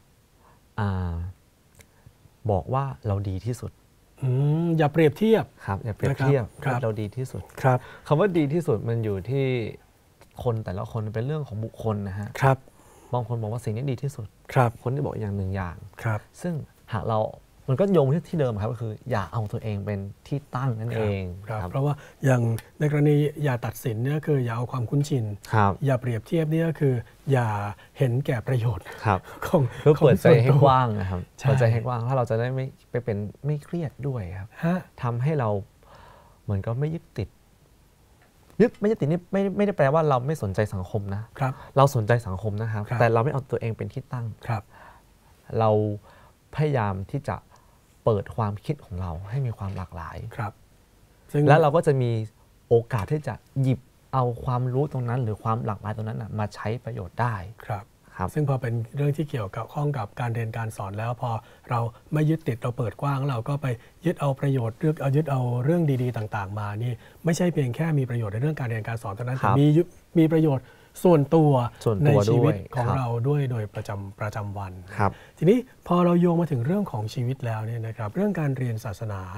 บอกว่าเราดีที่สุดอย่าเปรียบเทียบครับอย่าเปรียบเทียบว่าเราดีที่สุดครับคำว่าดีที่สุดมันอยู่ที่คนแต่ละคนเป็นเรื่องของบุคคลนะฮะครับบางคนบอกว่าสิ่งนี้ดีที่สุดครับคนที่บอกอย่างหนึ่งอย่างครับซึ่งหากเรามันก็โยงที่เดิมครับก็คืออย่าเอาตัวเองเป็นที่ตั้งนั่นเองครับเพราะว่าอย่างในกรณีอย่าตัดสินเนี่ยคืออย่าเอาความคุ้นชินอย่าเปรียบเทียบเนี่ยคืออย่าเห็นแก่ประโยชน์ของเพื่อเปิดใจให้กว้างนะครับเปิดใจให้กว้างถ้าเราจะได้ไม่ไปเป็นไม่เครียดด้วยครับทำให้เราเหมือนก็ไม่ยึดติดยึดไม่ยึดติดนี่ไม่ไม่ได้แปลว่าเราไม่สนใจสังคมนะครับเราสนใจสังคมนะครับแต่เราไม่เอาตัวเองเป็นที่ตั้งครับเราพยายามที่จะเปิดความคิดของเราให้มีความหลากหลายครับแล้วเราก็จะมีโอกาสที่จะหยิบเอาความรู้ตรงนั้นหรือความหลากหลายตรงนั้นมาใช้ประโยชน์ได้ครับครับซึ่งพอเป็นเรื่องที่เกี่ยวกับข้องกับการเรียนการสอนแล้วพอเราไม่ยึดติดเราเปิดกว้างเราก็ไปยึดเอาประโยชน์เลือกเอายึดเอาเรื่องดีๆต่างๆมานี่ไม่ใช่เพียงแค่มีประโยชน์ในเรื่องการเรียนการสอนเท่านั้นแต่มีมีประโยชน์ส่วนตัวในชีวิตของเราด้วยโดยประจำประจำวันทีนี้พอเราโยงมาถึงเรื่องของชีวิตแล้วเนี่ยนะครับเรื่องการเรียนศาสนา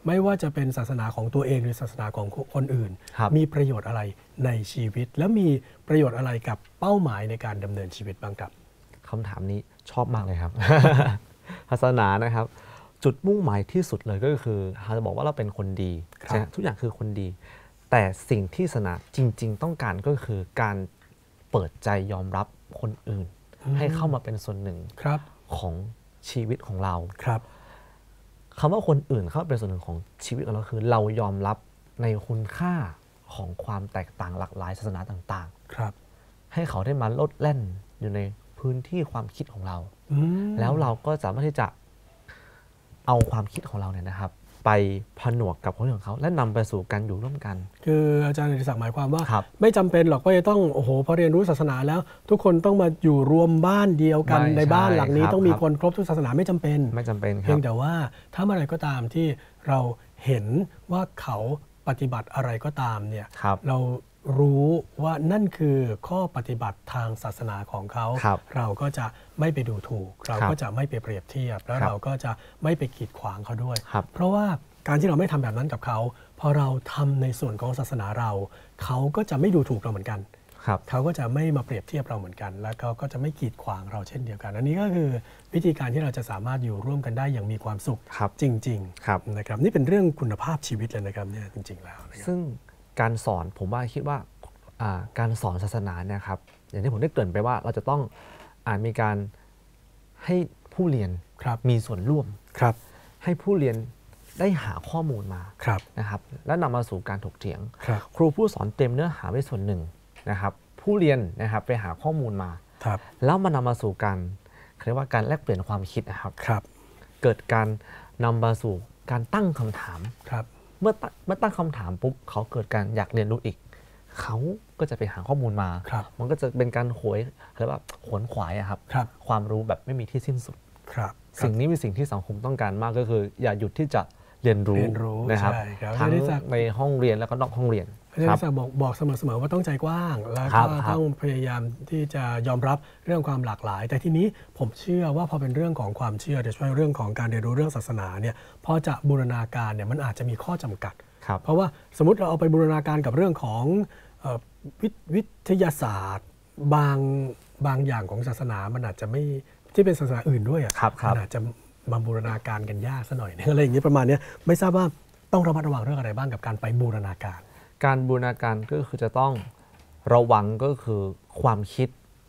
ไม่ว่าจะเป็นศาสนาของตัวเองหรือศาสนาของคนอื่นครับมีประโยชน์อะไรในชีวิต และมีประโยชน์อะไรกับเป้าหมายในการดำเนินชีวิตบ้างครับคำถามนี้ชอบมากเลยครับ ศาสนานะครับจุดมุ่งหมายที่สุดเลยก็คือเราจะบอกว่าเราเป็นคนดีใช่ทุกอย่างคือคนดีแต่สิ่งที่ศาสนาจริงๆต้องการก็คือการเปิดใจยอมรับคนอื่นให้เข้ามาเป็นส่วนหนึ่งของชีวิตของเราครับคำว่าคนอื่นเข้าเป็นส่วนหนึ่งของชีวิตของเราคือเรายอมรับในคุณค่าของความแตกต่างหลากหลายศาสนาต่างๆครับให้เขาได้มาโลดแล่นอยู่ในพื้นที่ความคิดของเราแล้วเราก็สามารถที่จะเอาความคิดของเราเนี่ยนะครับไปผนวกกับคนของเขาและนำไปสู่การอยู่ร่วมกันคืออาจารย์อดิศักดิ์หมายความว่าไม่จำเป็นหรอกว่าจะต้องโอ้โหพอเรียนรู้ศาสนาแล้วทุกคนต้องมาอยู่รวมบ้านเดียวกันในบ้านหลังนี้ต้องมีคนครบทุกศาสนาไม่จำเป็นไม่จำเป็นเพียงแต่ว่าถ้าเมื่อไรก็ตามที่เราเห็นว่าเขาปฏิบัติอะไรก็ตามเนี่ยเรารู้ว่านั่นคือข้อปฏิบัติทางศาสนาของเขารเราก็จะไม่ไปดูถูกเราก็จะไม่ไปเปรียบเทียบแล้วเราก็จะไม่ไปกีดขวางเขาด้วยเพราะว่าการที่เราไม่ทำแบบนั้นกับเขาพอเราทำในส่วนของศาสนาเราเขาก็จะไม่ดูถูกเราเหมือนกันเขาก็จะไม่มาเปรียบเทียบเราเหมือนกันแล้วเขาก็จะไม่กีดขวางเราเช่นเดียวกันอันนี้ก็คือวิธีการที่เราจะสามารถอยู่ร่วมกันได้อย่างมีความสุขจริงๆนะครับนี่เป็นเรื่องคุณภาพชีวิตเลยนะครับเนี่ยจริงๆแล้วซึ่งการสอนผมว่าคิดว่าการสอนศาสนาเนี่ยครับอย่างที่ผมได้เกริ่นไปว่าเราจะต้องอาจมีการให้ผู้เรียนมีส่วนร่วมให้ผู้เรียนได้หาข้อมูลมานะครับและนำมาสู่การถกเถียง ค, ครูผู้สอนเต็มเนื้อหาไว้ส่วนหนึ่งนะครับผู้เรียนนะครับไปหาข้อมูลมาแล้วมานำมาสู่การเรียกว่าการแลกเปลี่ยนความคิดนะครับเกิดการนำมาสู่การตั้งคำถามเมื่อเมื่อตั้งคำถามปุ๊บเขาเกิดการอยากเรียนรู้อีกเขาก็จะไปหาข้อมูลมามันก็จะเป็นการโหยเรียกว่าขวนขวายครับความรู้แบบไม่มีที่สิ้นสุดสิ่งนี้เป็นสิ่งที่สังคมต้องการมากก็คืออย่าหยุดที่จะเรียนรู้นะครับทั้งในห้องเรียนแล้วก็นอกห้องเรียนอาจารย์ศักดิ์บอกบอกเสมอๆว่าต้องใจกว้างแล้วก็ต้องพยายามที่จะยอมรับเรื่องความหลากหลายแต่ทีนี้ผมเชื่อว่าพอเป็นเรื่องของความเชื่อโดยเฉพาะเรื่องของการเรียนรู้เรื่องศาสนาเนี่ยพอจะบูรณาการเนี่ยมันอาจจะมีข้อจำกัดเพราะว่าสมมติเราเอาไปบูรณาการกับเรื่องของวิทยาศาสตร์บางบางอย่างของศาสนามันอาจจะไม่ที่เป็นศาสนาอื่นด้วยอ่ะมันอาจจะมาบูรณาการกันยากซะหน่อยอะไรอย่างนี้ประมาณนี้ไม่ทราบว่าต้องระมัดระวังเรื่องอะไรบ้างกับการไปบูรณาการการบูรณาการก็คือจะต้องระวังก็คือความคิด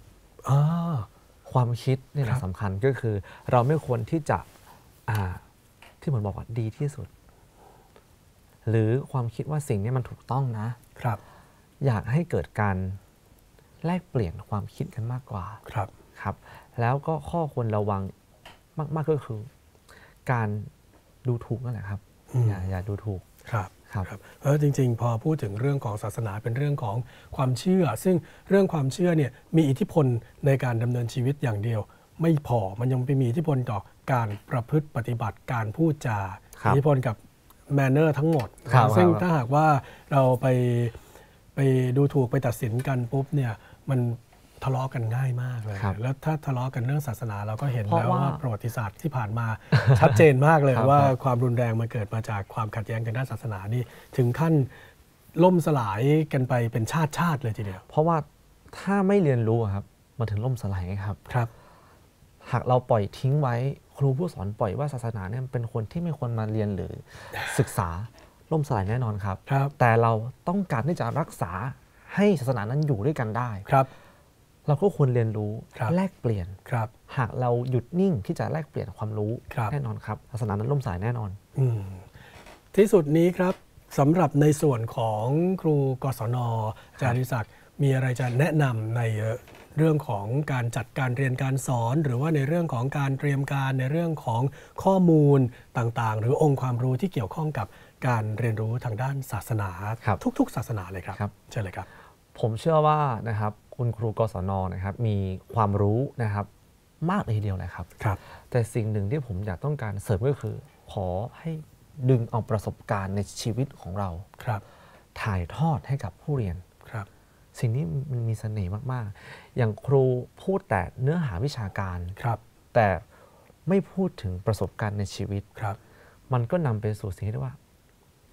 ความคิดนี่แหละสำคัญก็คือเราไม่ควรที่จะที่ผมบอกว่าดีที่สุดหรือความคิดว่าสิ่งนี้มันถูกต้องนะครับอยากให้เกิดการแลกเปลี่ยนความคิดกันมากกว่าครับครับแล้วก็ข้อควรระวังมากๆก็คือการดูถูกนั่นแหละครับอย่าอย่าดูถูกครับครับเออจริงๆพอพูดถึงเรื่องของศาสนาเป็นเรื่องของความเชื่อซึ่งเรื่องความเชื่อเนี่ยมีอิทธิพลในการดำเนินชีวิตอย่างเดียวไม่พอมันยังไปมีอิทธิพลต่อการประพฤติปฏิบัติการพูดจาอิทธิพลกับแมนเนอร์ทั้งหมดซึ่งถ้าหากว่าเราไปไปดูถูกไปตัดสินกันปุ๊บเนี่ยมันทะเลาะกันง่ายมากเลยแล้วถ้าทะเลาะกันเรื่องศาสนาเราก็เห็นแล้วว่าประวัติศาสตร์ที่ผ่านมาชัดเจนมากเลยว่าความรุนแรงมันเกิดมาจากความขัดแย้งทางด้านศาสนานี่ถึงขั้นล่มสลายกันไปเป็นชาติชาติเลยทีเดียวเพราะว่าถ้าไม่เรียนรู้ครับมาถึงล่มสลายครับครับหากเราปล่อยทิ้งไว้ครูผู้สอนปล่อยว่าศาสนาเนี่ยเป็นคนที่ไม่ควรมาเรียนหรือศึกษาล่มสลายแน่นอนครับแต่เราต้องการที่จะรักษาให้ศาสนานั้นอยู่ด้วยกันได้ครับเราก็ควรเรียนรู้แลกเปลี่ยนครับหากเราหยุดนิ่งที่จะแลกเปลี่ยนความรู้แน่นอนครับศาสนานั้นล่มสลายแน่นอนอืมที่สุดนี้ครับสำหรับในส่วนของครูกศน.อาจารย์อดิศักดิ์มีอะไรจะแนะนำในเรื่องของการจัดการเรียนการสอนหรือว่าในเรื่องของการเตรียมการในเรื่องของข้อมูลต่างๆหรือองค์ความรู้ที่เกี่ยวข้องกับการเรียนรู้ทางด้านศาสนาทุกๆศาสนาเลยครับเชิญเลยครับผมเชื่อว่านะครับคุณครูกศน.นะครับมีความรู้นะครับมากเลยทีเดียวเลยครับแต่สิ่งหนึ่งที่ผมอยากต้องการเสริมก็คือขอให้ดึงเอาประสบการณ์ในชีวิตของเราถ่ายทอดให้กับผู้เรียนสิ่งนี้มันมีเสน่ห์มากๆอย่างครูพูดแต่เนื้อหาวิชาการแต่ไม่พูดถึงประสบการณ์ในชีวิตมันก็นำไปสู่สิ่งที่เรียกว่า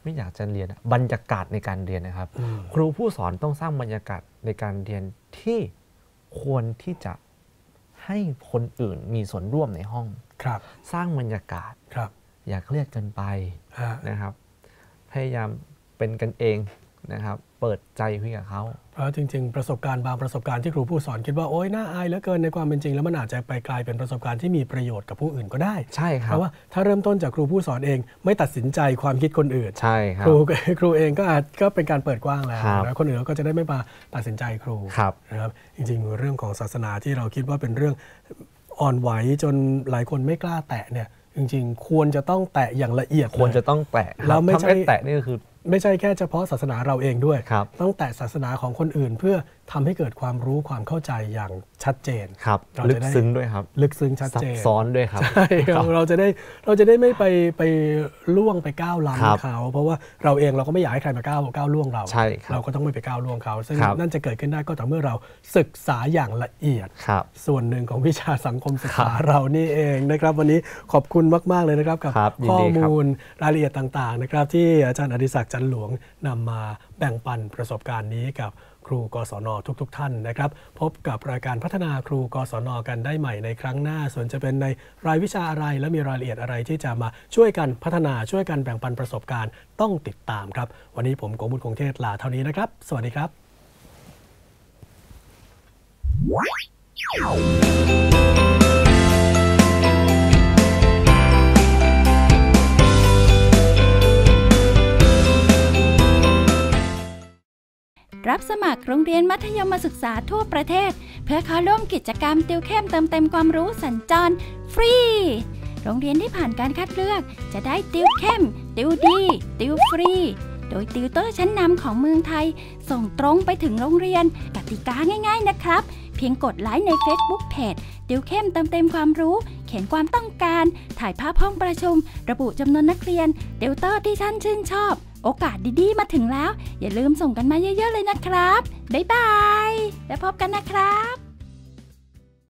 ไม่อยากจะเรียนบรรยากาศในการเรียนนะครับครูผู้สอนต้องสร้างบรรยากาศในการเรียนที่ควรที่จะให้คนอื่นมีส่วนร่วมในห้องสร้างบรรยากาศอย่าเครียดเกินไปนะครับพยายามเป็นกันเองนะครับเปิดใจคุยกับเขาเพราะจริงๆประสบการณ์บางประสบการณ์ที่ครูผู้สอนคิดว่าโอ๊ยน่าอายเหลือเกินในความเป็นจริงแล้วมันอาจจะไปกลายเป็นประสบการณ์ที่มีประโยชน์กับผู้อื่นก็ได้ใช่ครับเพราะว่าถ้าเริ่มต้นจากครูผู้สอนเองไม่ตัดสินใจความคิดคนอื่นใช่ครับครูครูเองก็อาจก็เป็นการเปิดกว้างแล้วนะคนอื่นก็จะได้ไม่มาตัดสินใจครูนะครับจริงๆเรื่องของศาสนาที่เราคิดว่าเป็นเรื่องอ่อนไหวจนหลายคนไม่กล้าแตะเนี่ยจริงๆควรจะต้องแตะอย่างละเอียดควรจะต้องแตะแล้วไม่ใช่แตะนี่ก็คือไม่ใช่แค่เฉพาะศาสนาเราเองด้วยต้องแตะศาสนาของคนอื่นเพื่อทำให้เกิดความรู้ความเข้าใจอย่างชัดเจนครับลึกซึ้งด้วยครับลึกซึ้งชัดเจนซับซ้อนด้วยครับใช่เราจะได้เราจะได้ไม่ไปไปล่วงไปก้าวล้ำเขาเพราะว่าเราเองเราก็ไม่อยากให้ใครมาก้าวก้าวล่วงเราเราก็ต้องไม่ไปก้าวล่วงเขาซึ่งนั่นจะเกิดขึ้นได้ก็ต่อเมื่อเราศึกษาอย่างละเอียดส่วนหนึ่งของวิชาสังคมศึกษาเรานี่เองนะครับวันนี้ขอบคุณมากๆเลยนะครับกับข้อมูลรายละเอียดต่างๆนะครับที่อาจารย์อดิศักดิ์จันหลวงนำมาแบ่งปันประสบการณ์นี้กับครูกศน.ทุกๆท่านนะครับพบกับรายการพัฒนาครูกศน.กันได้ใหม่ในครั้งหน้าส่วนจะเป็นในรายวิชาอะไรและมีรายละเอียดอะไรที่จะมาช่วยกันพัฒนาช่วยกันแบ่งปันประสบการณ์ต้องติดตามครับวันนี้ผมโกมุตคงเทศลาเท่านี้นะครับสวัสดีครับรับสมัครโรงเรียนมัธยมศึกษาทั่วประเทศเพื่อเข้าร่วมกิจกรรมติวเข้มเติมเต็มความรู้สัญจรฟรีโรงเรียนที่ผ่านการคัดเลือกจะได้ติวเข้มติวดีติวฟรีโดยติวเตอร์ชั้นนำของเมืองไทยส่งตรงไปถึงโรงเรียนกติกาง่ายๆนะครับเพียงกดไลค์ใน Facebook Page ติวเข้มเติมเต็มความรู้เขียนความต้องการถ่ายภาพห้องประชุมระบุจำนวนนักเรียนติวเตอร์ที่ท่านชื่นชอบโอกาสดีๆมาถึงแล้วอย่าลืมส่งกันมาเยอะๆเลยนะครับบ๊ายบายแล้วพบกันนะครับ